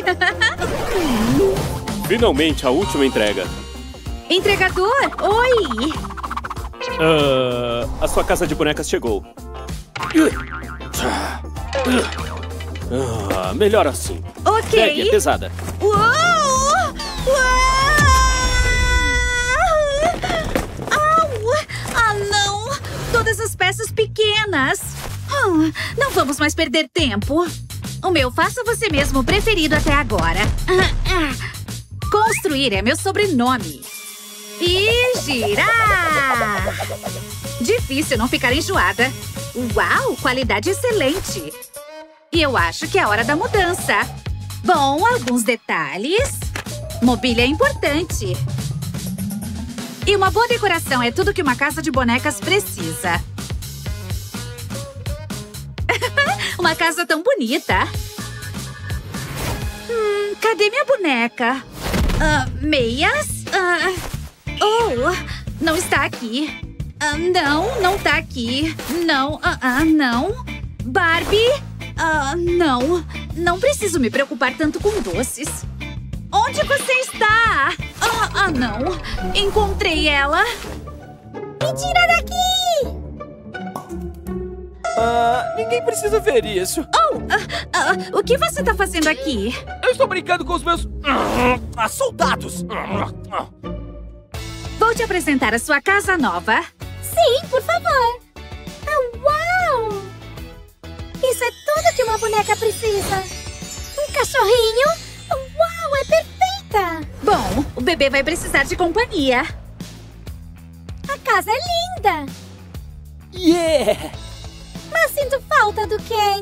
Finalmente, a última entrega. Entregador, oi! A sua casa de bonecas chegou. Melhor assim. Ok. Pegue, é pesada. Uou! Au! Ah, não! Todas as peças pequenas. Não vamos mais perder tempo. O meu faça você mesmo preferido até agora. Construir é meu sobrenome. E girar! Difícil não ficar enjoada. Uau, qualidade excelente. E eu acho que é hora da mudança. Bom, alguns detalhes. Mobília é importante. E uma boa decoração é tudo que uma casa de bonecas precisa. Uma casa tão bonita. Cadê minha boneca? Meias? Não está aqui. Não tá aqui. Não, não. Barbie? Não preciso me preocupar tanto com doces. Onde você está? Não. Encontrei ela. Me tira daqui! Ninguém precisa ver isso. O que você tá fazendo aqui? Eu estou brincando com os meus... soldados! Vou te apresentar a sua casa nova. Sim, por favor. Uau! Isso é tudo que uma boneca precisa. Um cachorrinho? Uau, é perfeita! Bom, o bebê vai precisar de companhia. A casa é linda. Yeah! Mas sinto falta do Ken.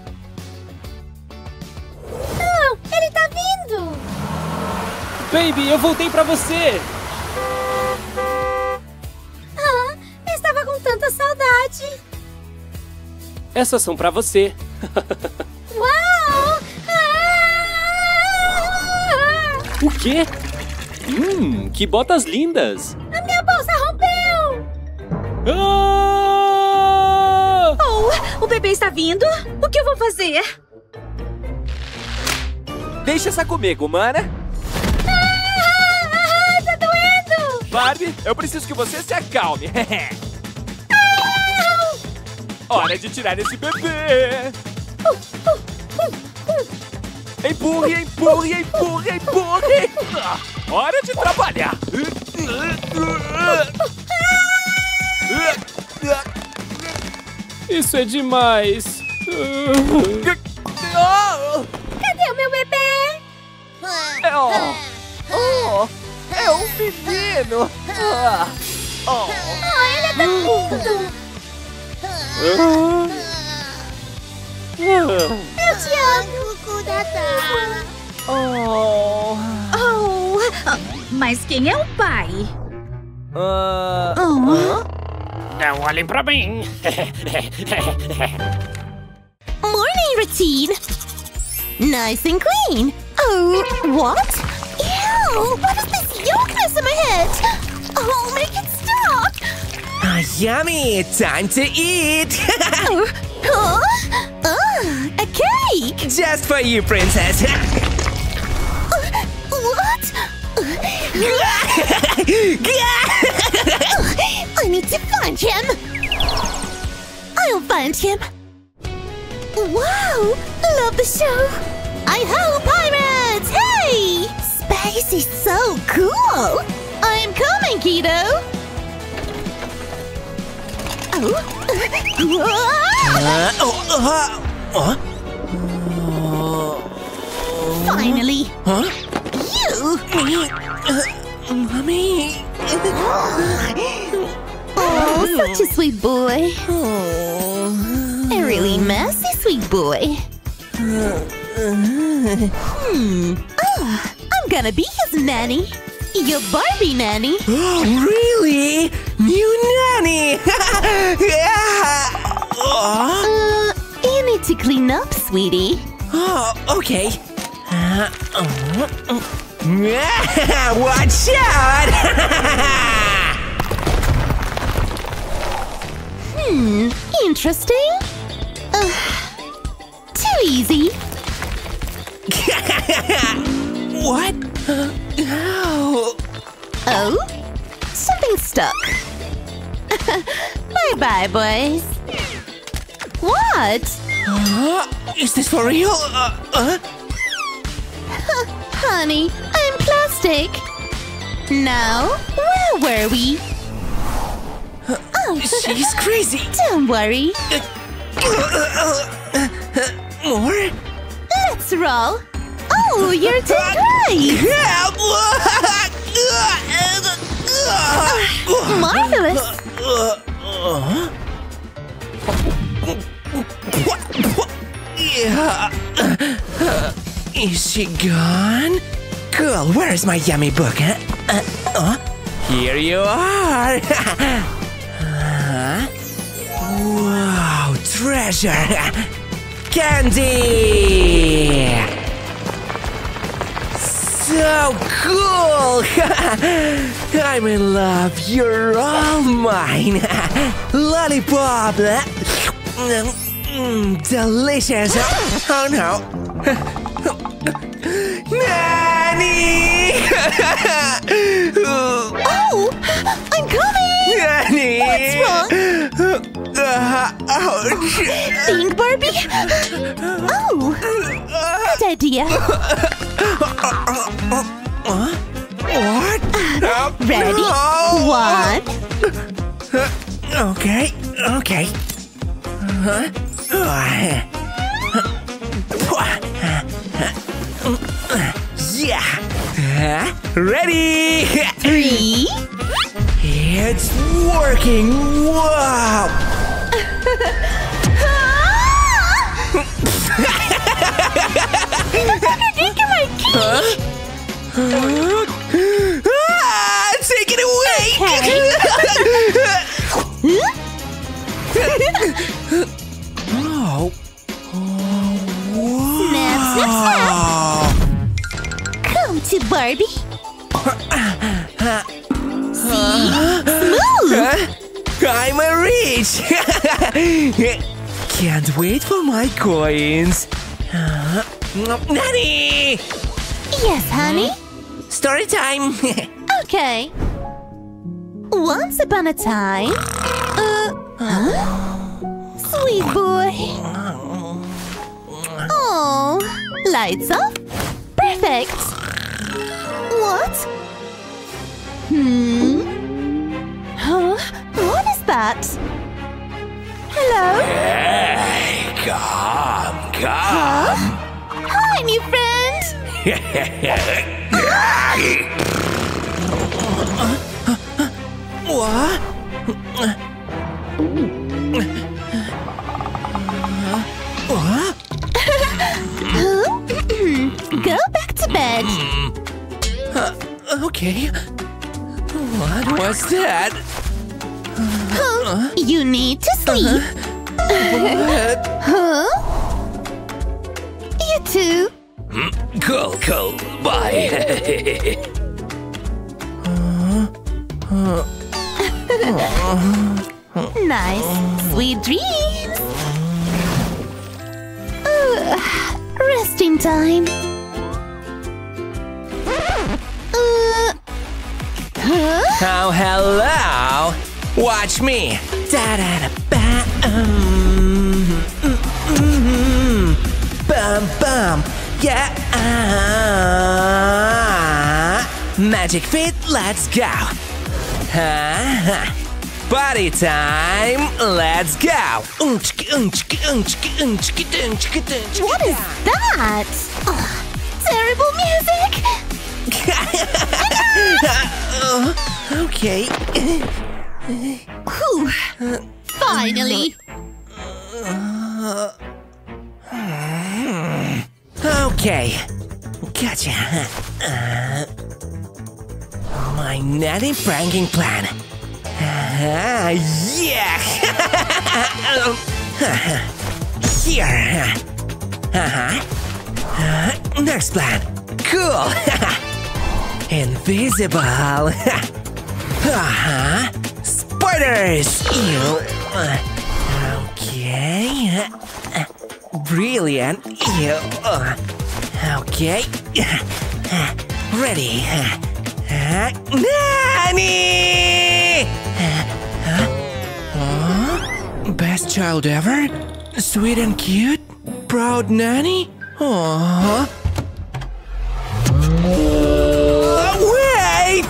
Não, ele tá vindo! Baby, eu voltei pra você! Eu estava com tanta saudade. Essas são pra você. Uau! O quê? Que botas lindas! A minha bolsa rompeu! O bebê está vindo? O que eu vou fazer? Deixa essa comigo, mana. Tá doendo! Barbie, eu preciso que você se acalme. Hora de tirar esse bebê. Empurre, empurre, empurre, empurre. Hora de trabalhar. Isso é demais. Cadê o meu bebê? É um menino. Ele é tão lindo. Eu te amo. Mas quem é o pai? Não olhem pra mim. Morning routine. Nice and clean. Oh, what? Ew, what is this yolkness in my head? Oh, make it stop. Yummy! Time to eat! A cake! Just for you, princess! What? I need to find him! I'll find him! Wow! Love the show! Hi-ho, pirates! Hey! Space is so cool! I'm coming, Keto! Finally! Huh? You! Mommy! Oh, such a sweet boy. A really messy sweet boy. I'm gonna be his nanny. Your Barbie nanny. Really? New nanny! You need to clean up, sweetie. Okay. Watch out! Interesting. Too easy. What? Oh, something stuck. Bye-bye, boys. What? Is this for real? Honey, I'm plastic. Now, where were we? Oh, she's crazy. Don't worry. More? Let's roll. Oh, you're doing great. Marvelous. Is she gone? Cool, where's my yummy book, huh? Here you are! Wow, treasure! Candy! So cool! I'm in love, you're all mine! Lollipop! Delicious! Oh no! Nanny! Oh! I'm coming! Nanny! What's wrong? Ouch! Think, Barbie? Oh! Good idea! What? Ready? One. Okay. Yeah! Ready! 3. It's working! Wow! Take it away! Oh. Snap, snap, snap! Come to Barbie. Smooth! I'm a rich! Can't wait for my coins. Nanny! Yes, honey? Story time! Okay. Once upon a time... Sweet boy. Oh, lights off? Perfect. What? Huh? What is that? Hello? Hey, come. Huh? Hi, new friend. What? Go back to bed. Okay. What was that? You need to sleep. What? Huh? You too. Cool. Bye. Nice. Sweet dreams. Resting time. Oh, hello. Watch me. Bum. Yeah. Magic feet, let's go. Party time, let's go. What is that? Terrible music. Okay. Whew. Finally. Okay. Gotcha. My nutty pranking plan. Yeah! Here. Next plan. Cool. Invisible. Spiders. Okay. Brilliant. Okay. Ready. Nanny! Best child ever? Sweet and cute? Proud nanny? Aww. Wait!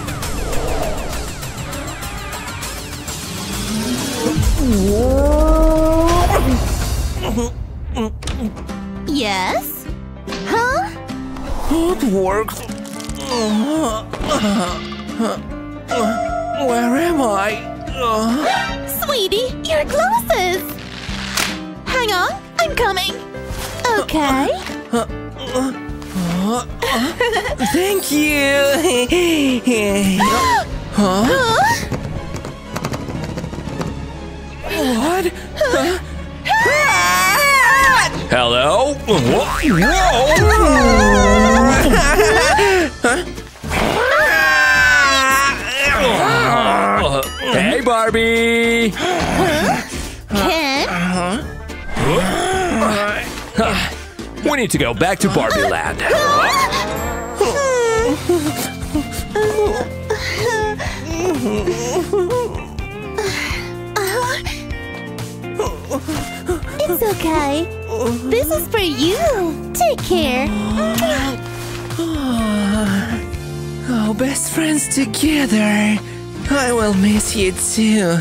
Yes? Huh? It worked. Where am I? Sweetie, your glasses! Hang on, I'm coming. Okay. Thank you. Huh? What? Hello? Hey, Barbie! Ken? We need to go back to Barbie Land. It's okay. This is for you. Take care. Oh, best friends together. I will miss you too.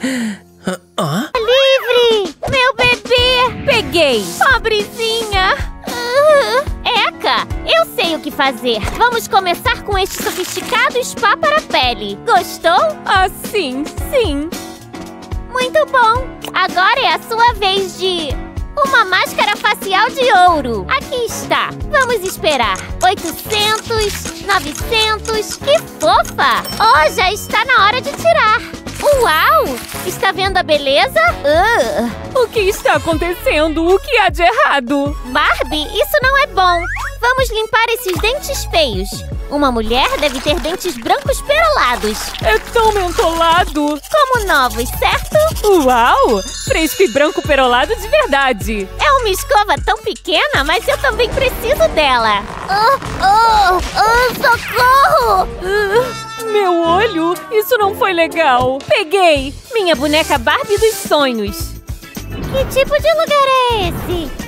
Livre! Meu bebê! Peguei! Pobrezinha! Eca! Eu sei o que fazer. Vamos começar com este sofisticado spa para a pele. Gostou? Ah, sim, sim. Muito bom! Agora é a sua vez de... uma máscara facial de ouro. Aqui está. Vamos esperar. 800, 900... Que fofa! Oh, já está na hora de tirar. Uau! Está vendo a beleza? O que está acontecendo? O que há de errado? Barbie, isso não é bom. Vamos limpar esses dentes feios. Uma mulher deve ter dentes brancos perolados. É tão mentolado. Como novos, certo? Uau! Fresco e branco perolado de verdade. É uma escova tão pequena, mas eu também preciso dela. Socorro! Meu olho? Isso não foi legal. Peguei! Minha boneca Barbie dos sonhos. Que tipo de lugar é esse?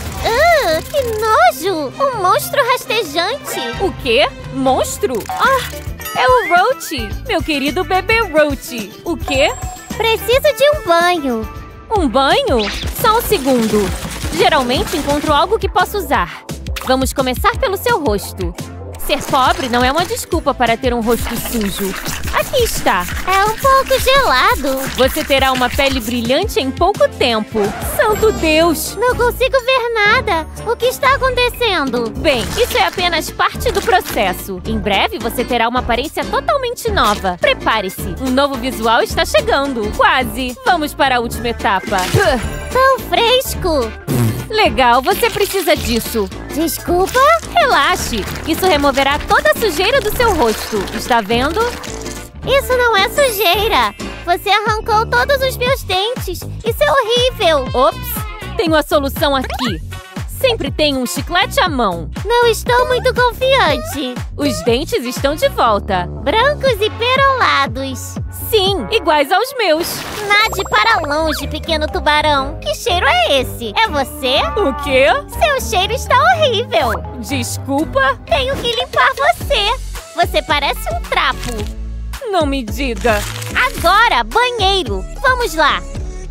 Que nojo! Um monstro rastejante! O quê? Monstro? Ah, é o Roach! Meu querido bebê Roach! O quê? Preciso de um banho! Um banho? Só um segundo! Geralmente encontro algo que posso usar. Vamos começar pelo seu rosto. Ser pobre não é uma desculpa para ter um rosto sujo. Aqui está. É um pouco gelado. Você terá uma pele brilhante em pouco tempo. Santo Deus! Não consigo ver nada. O que está acontecendo? Bem, isso é apenas parte do processo. Em breve você terá uma aparência totalmente nova. Prepare-se. Um novo visual está chegando. Quase. Vamos para a última etapa. Tão fresco! Legal, você precisa disso. Desculpa? Relaxe. Isso removerá toda a sujeira do seu rosto. Está vendo? Isso não é sujeira. Você arrancou todos os meus dentes. Isso é horrível. Ops, tenho a solução aqui. Sempre tenho um chiclete à mão. Não estou muito confiante. Os dentes estão de volta. Brancos e perolados. Sim, iguais aos meus. Nade para longe, pequeno tubarão. Que cheiro é esse? É você? O quê? Seu cheiro está horrível. Desculpa? Tenho que limpar você. Você parece um trapo. Não me diga. Agora, banheiro. Vamos lá.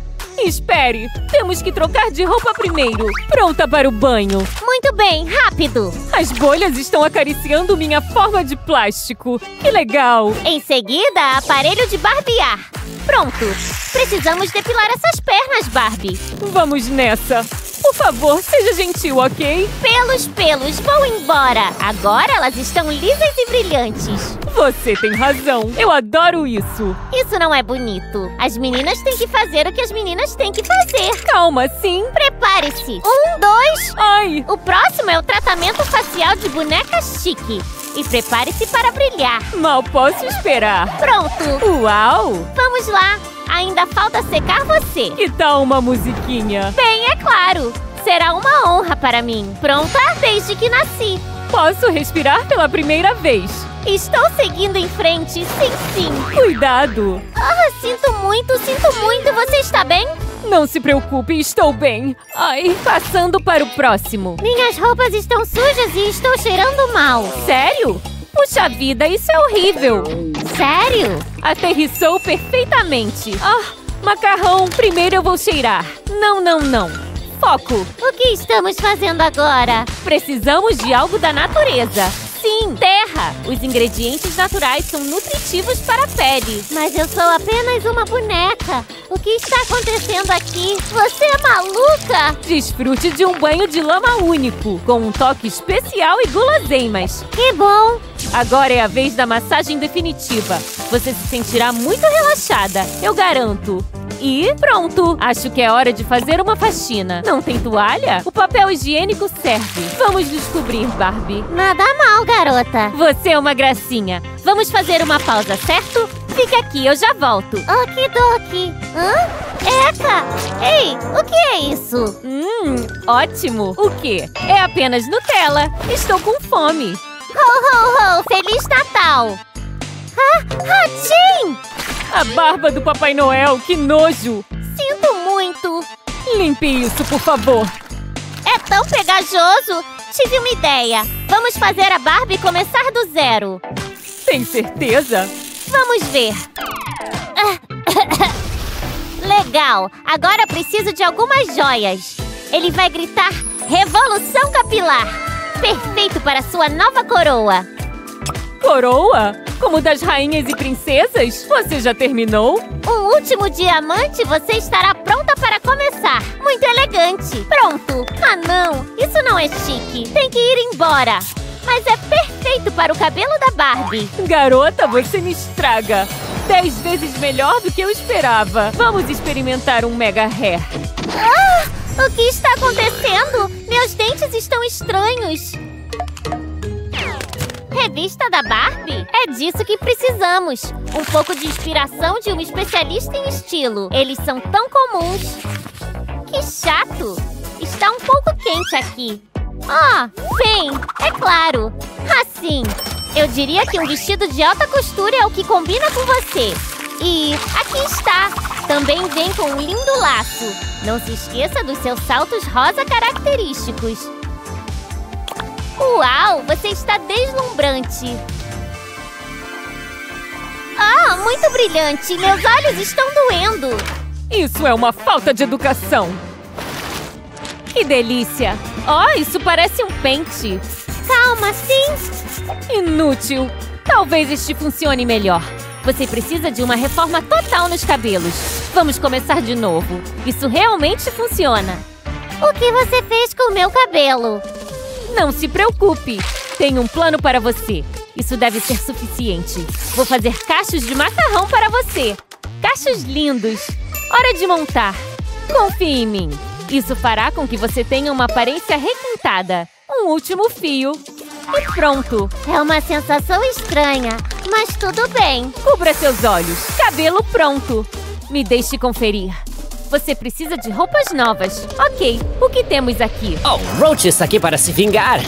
Espere, temos que trocar de roupa primeiro. Pronta para o banho. Muito bem, rápido. As bolhas estão acariciando minha forma de plástico. Que legal. Em seguida, aparelho de barbear. Pronto. Precisamos depilar essas pernas, Barbie. Vamos nessa. Por favor, seja gentil, ok? Pelos, vou embora. Agora elas estão lisas e brilhantes. Você tem razão. Eu adoro isso. Isso não é bonito. As meninas têm que fazer o que as meninas têm que fazer. Calma, sim. Prepare-se. 1, 2. Ai. O próximo é o tratamento facial de boneca chique. E prepare-se para brilhar. Mal posso esperar. Pronto. Uau. Vamos lá. Ainda falta secar você. Que tal uma musiquinha? Bem, é claro. Será uma honra para mim. Pronta desde que nasci. Posso respirar pela primeira vez. Estou seguindo em frente, sim. Cuidado. Sinto muito. Você está bem? Não se preocupe, estou bem. Ai, passando para o próximo. Minhas roupas estão sujas e estou cheirando mal. Sério? Puxa vida, isso é horrível. Sério? Aterrissou perfeitamente. Macarrão, primeiro eu vou cheirar. Não, não, não. Foco. O que estamos fazendo agora? Precisamos de algo da natureza. Sim, terra. Os ingredientes naturais são nutritivos para a pele. Mas eu sou apenas uma boneca. O que está acontecendo aqui? Você é maluca? Desfrute de um banho de lama único, com um toque especial e guloseimas. Que bom! Agora é a vez da massagem definitiva. Você se sentirá muito relaxada, eu garanto. E pronto! Acho que é hora de fazer uma faxina. Não tem toalha? O papel higiênico serve. Vamos descobrir, Barbie. Nada mal, garota. Você é uma gracinha. Vamos fazer uma pausa, certo? Fica aqui, eu já volto. Okidoki. Eca! Ei, o que é isso? Ótimo. O quê? É apenas Nutella. Estou com fome. Ho, ho, ho! Feliz Natal! Ratinho! A barba do Papai Noel, que nojo! Sinto muito! Limpe isso, por favor! É tão pegajoso! Tive uma ideia! Vamos fazer a Barbie começar do zero! Tem certeza? Vamos ver! Legal! Agora preciso de algumas joias! Ele vai gritar Revolução Capilar! Perfeito para sua nova coroa! Coroa? Como das rainhas e princesas? Você já terminou? Um último diamante, você estará pronta para começar. Muito elegante. Pronto. Ah, não. Isso não é chique. Tem que ir embora. Mas é perfeito para o cabelo da Barbie. Garota, você me estraga. 10 vezes melhor do que eu esperava. Vamos experimentar um mega hair. O que está acontecendo? Meus dentes estão estranhos. Revista da Barbie? É disso que precisamos. Um pouco de inspiração de um especialista em estilo. Eles são tão comuns. Que chato. Está um pouco quente aqui. Bem, é claro. Assim, eu diria que um vestido de alta costura é o que combina com você. E aqui está. Também vem com um lindo laço. Não se esqueça dos seus saltos rosa característicos. Uau, você está deslumbrante. Muito brilhante. Meus olhos estão doendo. Isso é uma falta de educação. Que delícia. Isso parece um pente. Calma, sim. Inútil. Talvez este funcione melhor. Você precisa de uma reforma total nos cabelos. Vamos começar de novo. Isso realmente funciona. O que você fez com o meu cabelo? Não se preocupe. Tenho um plano para você. Isso deve ser suficiente. Vou fazer cachos de macarrão para você. Cachos lindos. Hora de montar. Confie em mim. Isso fará com que você tenha uma aparência requintada. Um último fio. E pronto. É uma sensação estranha, mas tudo bem. Cubra seus olhos. Cabelo pronto. Me deixe conferir. Você precisa de roupas novas. Ok, o que temos aqui? Roach está aqui para se vingar.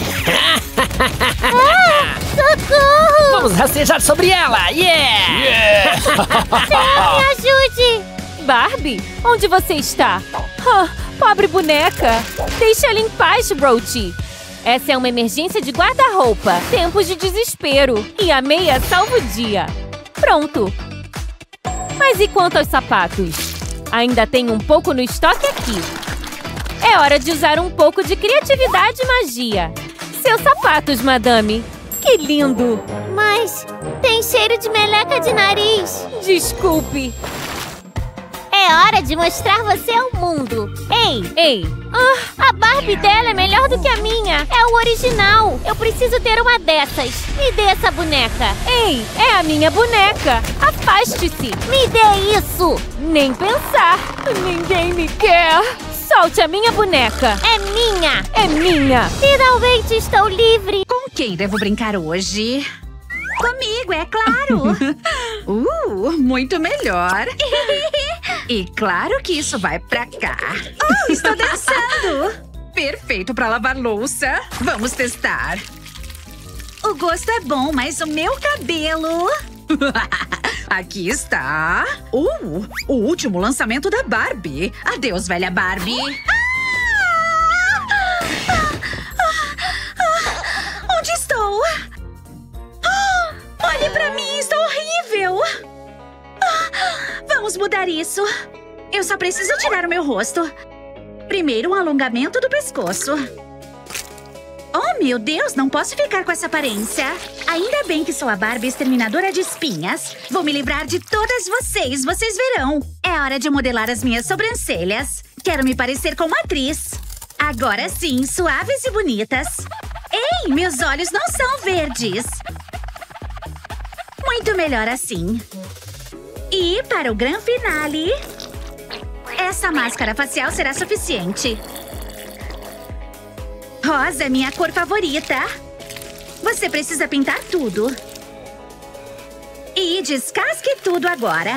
Socorro! Vamos rastejar sobre ela. Yeah! Senhor, me ajude! Barbie, onde você está? Pobre boneca. Deixa ela em paz, Roach. Essa é uma emergência de guarda-roupa. Tempos de desespero. E a meia salva o dia. Pronto. Mas e quanto aos sapatos? Ainda tem um pouco no estoque aqui. É hora de usar um pouco de criatividade e magia. Seus sapatos, madame. Que lindo. Mas tem cheiro de meleca de nariz. Desculpe. É hora de mostrar você ao mundo. Ei. A Barbie dela é melhor do que a minha. É o original. Eu preciso ter uma dessas. Me dê essa boneca. Ei, é a minha boneca. Afaste-se. Me dê isso. Nem pensar. Ninguém me quer. Solte a minha boneca. É minha. É minha. Finalmente estou livre. Com quem devo brincar hoje? Comigo, é claro. Muito melhor. E claro que isso vai pra cá. Estou dançando. Perfeito pra lavar louça. Vamos testar. O gosto é bom, mas o meu cabelo... Aqui está. O último lançamento da Barbie. Adeus, velha Barbie. Onde estou? Olhe pra mim, estou horrível. Vamos mudar isso. Eu só preciso tirar o meu rosto. Primeiro, um alongamento do pescoço. Oh, meu Deus, não posso ficar com essa aparência. Ainda bem que sou a Barbie exterminadora de espinhas. Vou me livrar de todas vocês, vocês verão. É hora de modelar as minhas sobrancelhas. Quero me parecer com uma atriz. Agora sim, suaves e bonitas. Ei, meus olhos não são verdes. Muito melhor assim. E para o grande finale, essa máscara facial será suficiente. Rosa é minha cor favorita. Você precisa pintar tudo. E descasque tudo agora.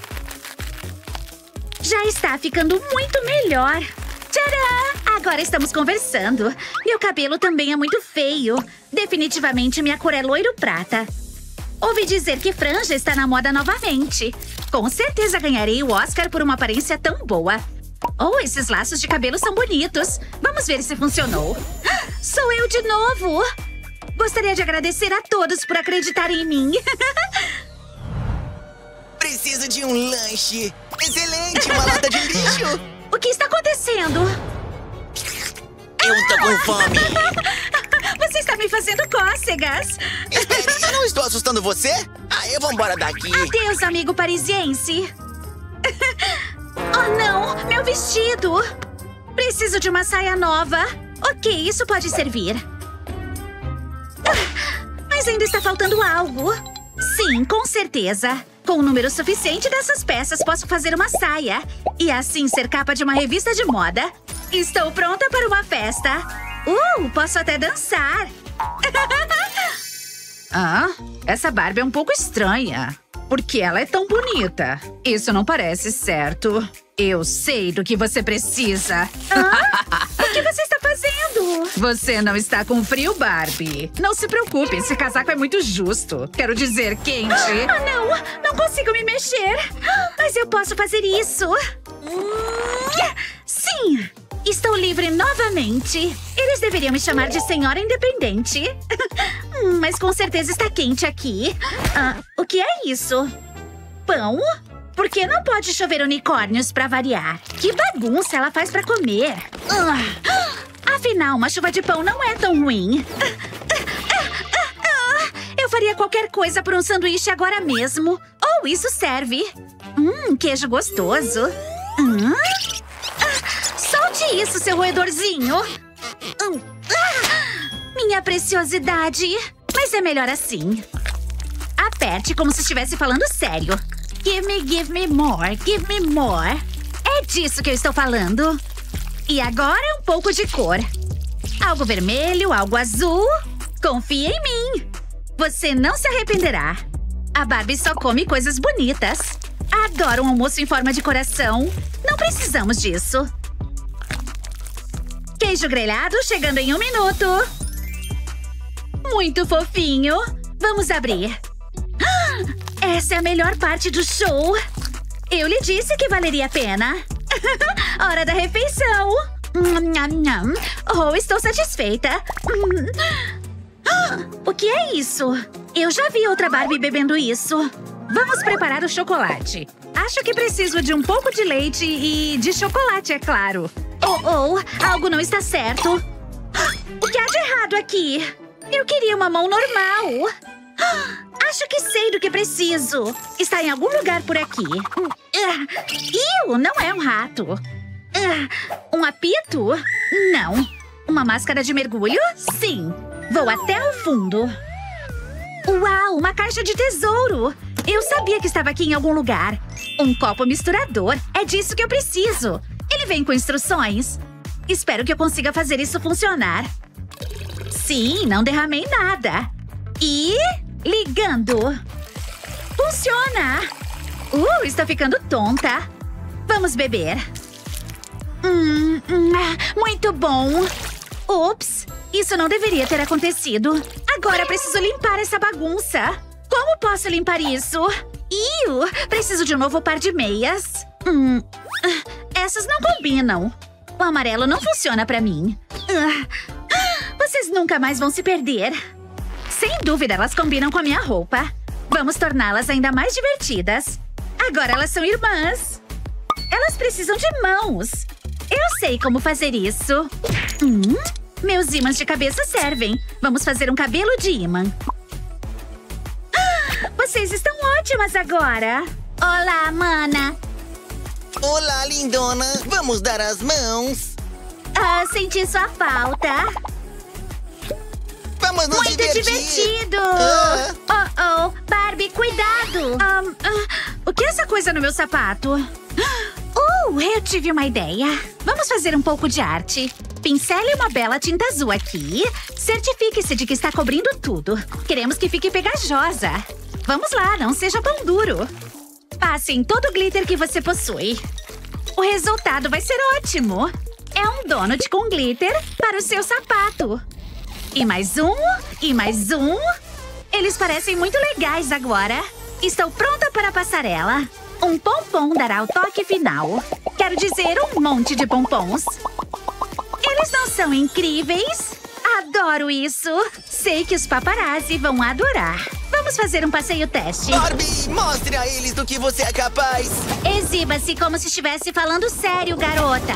Já está ficando muito melhor. Tcharam! Agora estamos conversando. Meu cabelo também é muito feio. Definitivamente minha cor é loiro prata. Ouvi dizer que franja está na moda novamente. Com certeza ganharei o Oscar por uma aparência tão boa. Oh, esses laços de cabelo são bonitos. Vamos ver se funcionou. Sou eu de novo. Gostaria de agradecer a todos por acreditarem em mim. Preciso de um lanche. Excelente, uma lata de lixo. O que está acontecendo? Eu tô com fome. Você está me fazendo cócegas. Espere, eu não estou assustando você? Aí, vamos embora daqui. Adeus, amigo parisiense. Oh, não! Meu vestido! Preciso de uma saia nova. Ok, isso pode servir. Mas ainda está faltando algo. Sim, com certeza. Com um número suficiente dessas peças, posso fazer uma saia. E assim ser capa de uma revista de moda. Estou pronta para uma festa. Posso até dançar. Essa Barbie é um pouco estranha. Porque ela é tão bonita. Isso não parece certo. Eu sei do que você precisa. O que você está fazendo? Você não está com frio, Barbie. Não se preocupe, esse casaco é muito justo. Quero dizer, quente. Não! Não consigo me mexer. Mas eu posso fazer isso. Sim! Estou livre novamente. Eles deveriam me chamar de Senhora Independente. Mas com certeza está quente aqui. O que é isso? Pão? Por que não pode chover unicórnios pra variar? Que bagunça ela faz pra comer. Afinal, uma chuva de pão não é tão ruim. Eu faria qualquer coisa por um sanduíche agora mesmo. Isso serve. Queijo gostoso. Solte isso, seu roedorzinho. Minha preciosidade. Mas é melhor assim. Aperte como se estivesse falando sério. Give me more, give me more. É disso que eu estou falando. E agora um pouco de cor. Algo vermelho, algo azul. Confia em mim. Você não se arrependerá. A Barbie só come coisas bonitas. Adoro um almoço em forma de coração. Não precisamos disso. Queijo grelhado chegando em 1 minuto. Muito fofinho. Vamos abrir. Essa é a melhor parte do show. Eu lhe disse que valeria a pena. Hora da refeição. Estou satisfeita. O que é isso? Eu já vi outra Barbie bebendo isso. Vamos preparar o chocolate. Acho que preciso de um pouco de leite e de chocolate, é claro. Algo não está certo. O que há de errado aqui? Eu queria uma mão normal. Acho que sei do que preciso. Está em algum lugar por aqui. Não é um rato. Um apito? Não. Uma máscara de mergulho? Sim. Vou até o fundo. Uau, uma caixa de tesouro. Eu sabia que estava aqui em algum lugar. Um copo misturador. É disso que eu preciso. Ele vem com instruções. Espero que eu consiga fazer isso funcionar. Sim, não derramei nada. E… ligando. Funciona! Está ficando tonta. Vamos beber. Muito bom. Ups, isso não deveria ter acontecido. Agora preciso limpar essa bagunça. Como posso limpar isso? Preciso de um novo par de meias. Essas não combinam. O amarelo não funciona pra mim. Vocês nunca mais vão se perder. Sem dúvida, elas combinam com a minha roupa. Vamos torná-las ainda mais divertidas. Agora elas são irmãs. Elas precisam de mãos. Eu sei como fazer isso. Meus ímãs de cabeça servem. Vamos fazer um cabelo de ímã. Vocês estão ótimas agora. Olá, mana. Olá, lindona. Vamos dar as mãos. Senti sua falta. Vamos nos Muito divertido. Barbie, cuidado. O que é essa coisa no meu sapato? Eu tive uma ideia. Vamos fazer um pouco de arte. Pincele uma bela tinta azul aqui. Certifique-se de que está cobrindo tudo. Queremos que fique pegajosa. Vamos lá, não seja tão duro. Passe em todo o glitter que você possui. O resultado vai ser ótimo. É um donut com glitter para o seu sapato. E mais um, e mais um. Eles parecem muito legais agora. Estou pronta para a passarela. Um pompom dará o toque final. Quero dizer, um monte de pompons. Eles não são incríveis? Adoro isso. Sei que os paparazzi vão adorar. Vamos fazer um passeio teste. Barbie, mostre a eles do que você é capaz. Exiba-se como se estivesse falando sério, garota.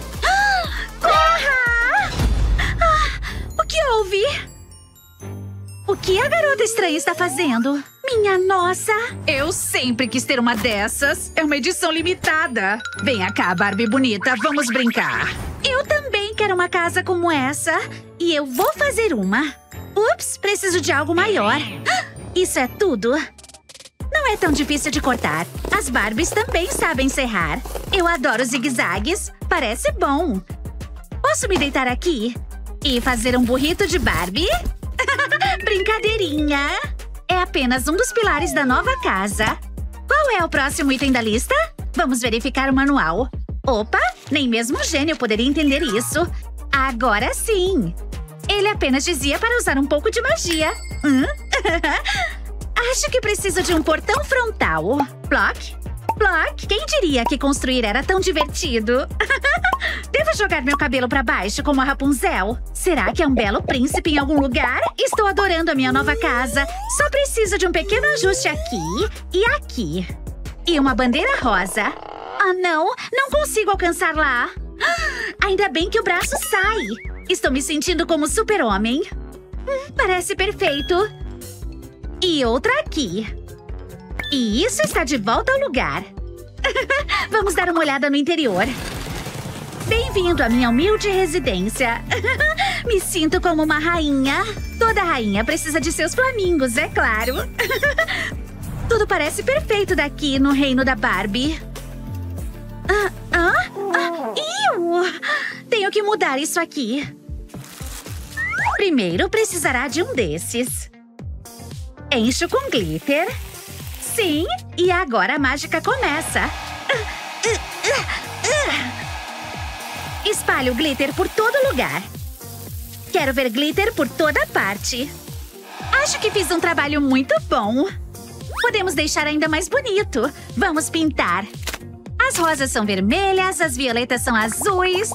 Corra! O que houve? O que a garota estranha está fazendo? Minha nossa! Eu sempre quis ter uma dessas. É uma edição limitada. Venha cá, Barbie bonita. Vamos brincar. Eu também quero uma casa como essa. E eu vou fazer uma. Ups, preciso de algo maior. Isso é tudo? Não é tão difícil de cortar. As Barbies também sabem serrar. Eu adoro zigue-zagues. Parece bom. Posso me deitar aqui? E fazer um burrito de Barbie? Brincadeirinha! É apenas um dos pilares da nova casa. Qual é o próximo item da lista? Vamos verificar o manual. Opa! Nem mesmo um gênio poderia entender isso. Agora sim! Ele apenas dizia para usar um pouco de magia. Acho que preciso de um portão frontal. Ploc? Ploc? Quem diria que construir era tão divertido? Devo jogar meu cabelo pra baixo como a Rapunzel? Será que é um belo príncipe em algum lugar? Estou adorando a minha nova casa. Só preciso de um pequeno ajuste aqui e aqui. E uma bandeira rosa. Não! Não consigo alcançar lá. Ainda bem que o braço sai. Estou me sentindo como super-homem. Parece perfeito. E outra aqui. E isso está de volta ao lugar. Vamos dar uma olhada no interior. Bem-vindo à minha humilde residência. Me sinto como uma rainha. Toda rainha precisa de seus flamingos, é claro. Tudo parece perfeito daqui no reino da Barbie. Tenho que mudar isso aqui. Primeiro precisará de um desses. Encho com glitter. Sim, e agora a mágica começa. Espalhe o glitter por todo lugar. Quero ver glitter por toda parte. Acho que fiz um trabalho muito bom. Podemos deixar ainda mais bonito. Vamos pintar. As rosas são vermelhas, as violetas são azuis.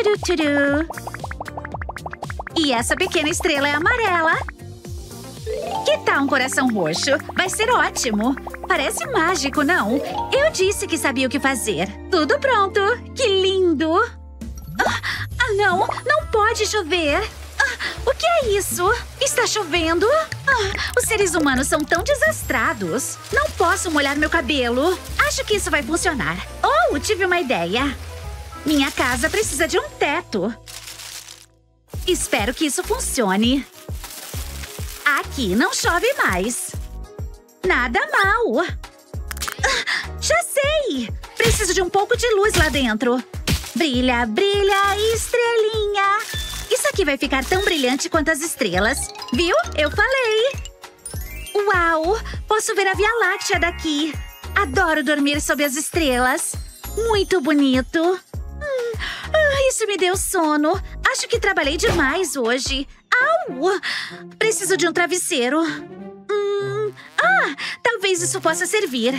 E essa pequena estrela é amarela. Que tal um coração roxo? Vai ser ótimo. Parece mágico, não? Eu disse que sabia o que fazer. Tudo pronto. Que lindo. Não. Não pode chover. O que é isso? Está chovendo? Os seres humanos são tão desastrados. Não posso molhar meu cabelo. Acho que isso vai funcionar. Tive uma ideia. Minha casa precisa de um teto. Espero que isso funcione. Aqui não chove mais. Nada mal. Já sei! Preciso de um pouco de luz lá dentro. Brilha, brilha, estrelinha. Isso aqui vai ficar tão brilhante quanto as estrelas. Viu? Eu falei. Uau! Posso ver a Via Láctea daqui. Adoro dormir sob as estrelas. Muito bonito. Isso me deu sono. Acho que trabalhei demais hoje. Preciso de um travesseiro. Talvez isso possa servir.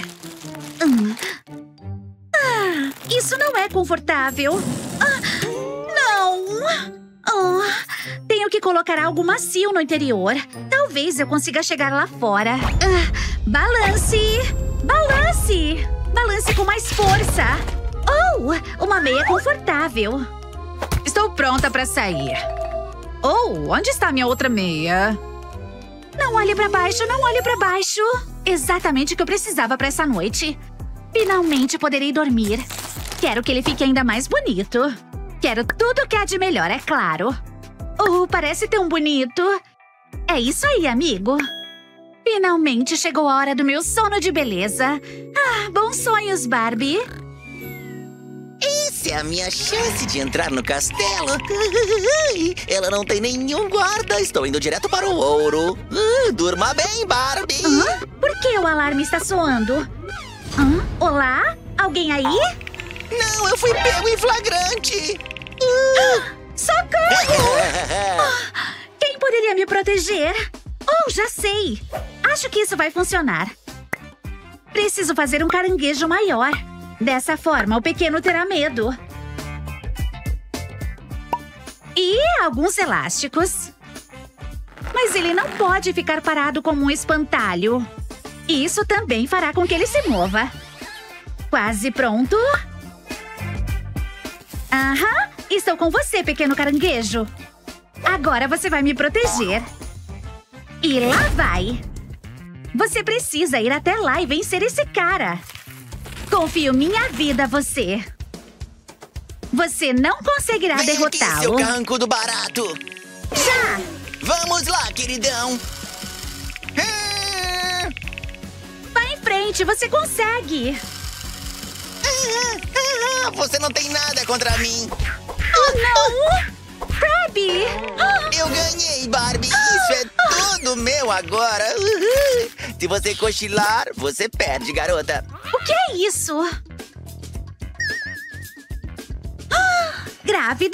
Isso não é confortável. Não! Tenho que colocar algo macio no interior. Talvez eu consiga chegar lá fora. Balance! Balance! Balance com mais força! Uma meia confortável. Estou pronta para sair. Onde está minha outra meia? Não olhe para baixo, não olhe para baixo. Exatamente o que eu precisava para essa noite. Finalmente poderei dormir. Quero que ele fique ainda mais bonito. Quero tudo que há de melhor, é claro. Parece tão bonito. É isso aí, amigo. Finalmente chegou a hora do meu sono de beleza. Bons sonhos, Barbie. Essa é a minha chance de entrar no castelo. Ela não tem nenhum guarda. Estou indo direto para o ouro. Durma bem, Barbie. Por que o alarme está soando? Olá? Alguém aí? Não, eu fui pego em flagrante. Socorro! Quem poderia me proteger? Já sei. Acho que isso vai funcionar. Preciso fazer um caranguejo maior. Dessa forma, o pequeno terá medo. E alguns elásticos. Mas ele não pode ficar parado como um espantalho. Isso também fará com que ele se mova. Quase pronto? Estou com você, pequeno caranguejo. Agora você vai me proteger. E lá vai. Você precisa ir até lá e vencer esse cara. Confio minha vida a você. Você não conseguirá derrotá-lo. Vem aqui, seu carrancudo barato. Já! Vamos lá, queridão. Vai em frente, você consegue. Você não tem nada contra mim. Não! Barbie! Eu ganhei, Barbie. Isso é tudo meu agora. Se você cochilar, você perde, garota. O que é isso? Grávida?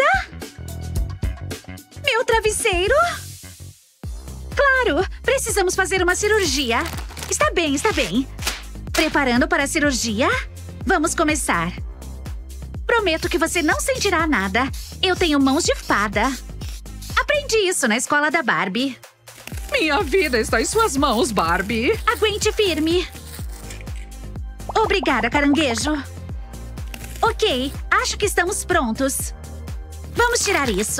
Meu travesseiro? Claro, precisamos fazer uma cirurgia. Está bem, está bem. Preparando para a cirurgia? Vamos começar. Prometo que você não sentirá nada. Eu tenho mãos de fada. Aprendi isso na escola da Barbie. Minha vida está em suas mãos, Barbie. Aguente firme. Obrigada, caranguejo. Ok, acho que estamos prontos. Vamos tirar isso.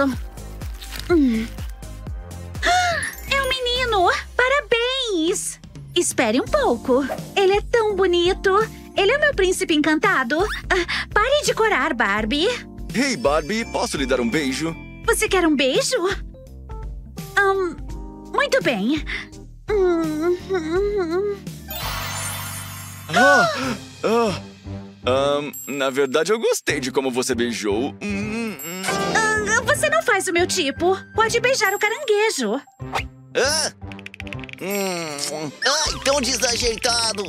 É um menino! Parabéns! Espere um pouco. Ele é tão bonito. Ele é meu príncipe encantado. Pare de corar, Barbie. Hey, Barbie, posso lhe dar um beijo? Você quer um beijo? Muito bem. Na verdade, eu gostei de como você beijou. Você não faz o meu tipo. Pode beijar o caranguejo. Ai, tão desajeitado.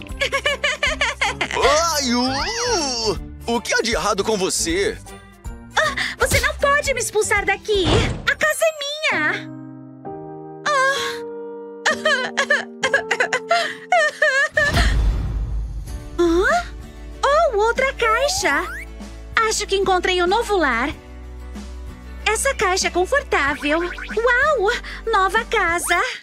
Ai, o que há de errado com você? Você não pode me expulsar daqui. A casa é minha. Outra caixa. Acho que encontrei um novo lar. Essa caixa é confortável. Uau! Nova casa.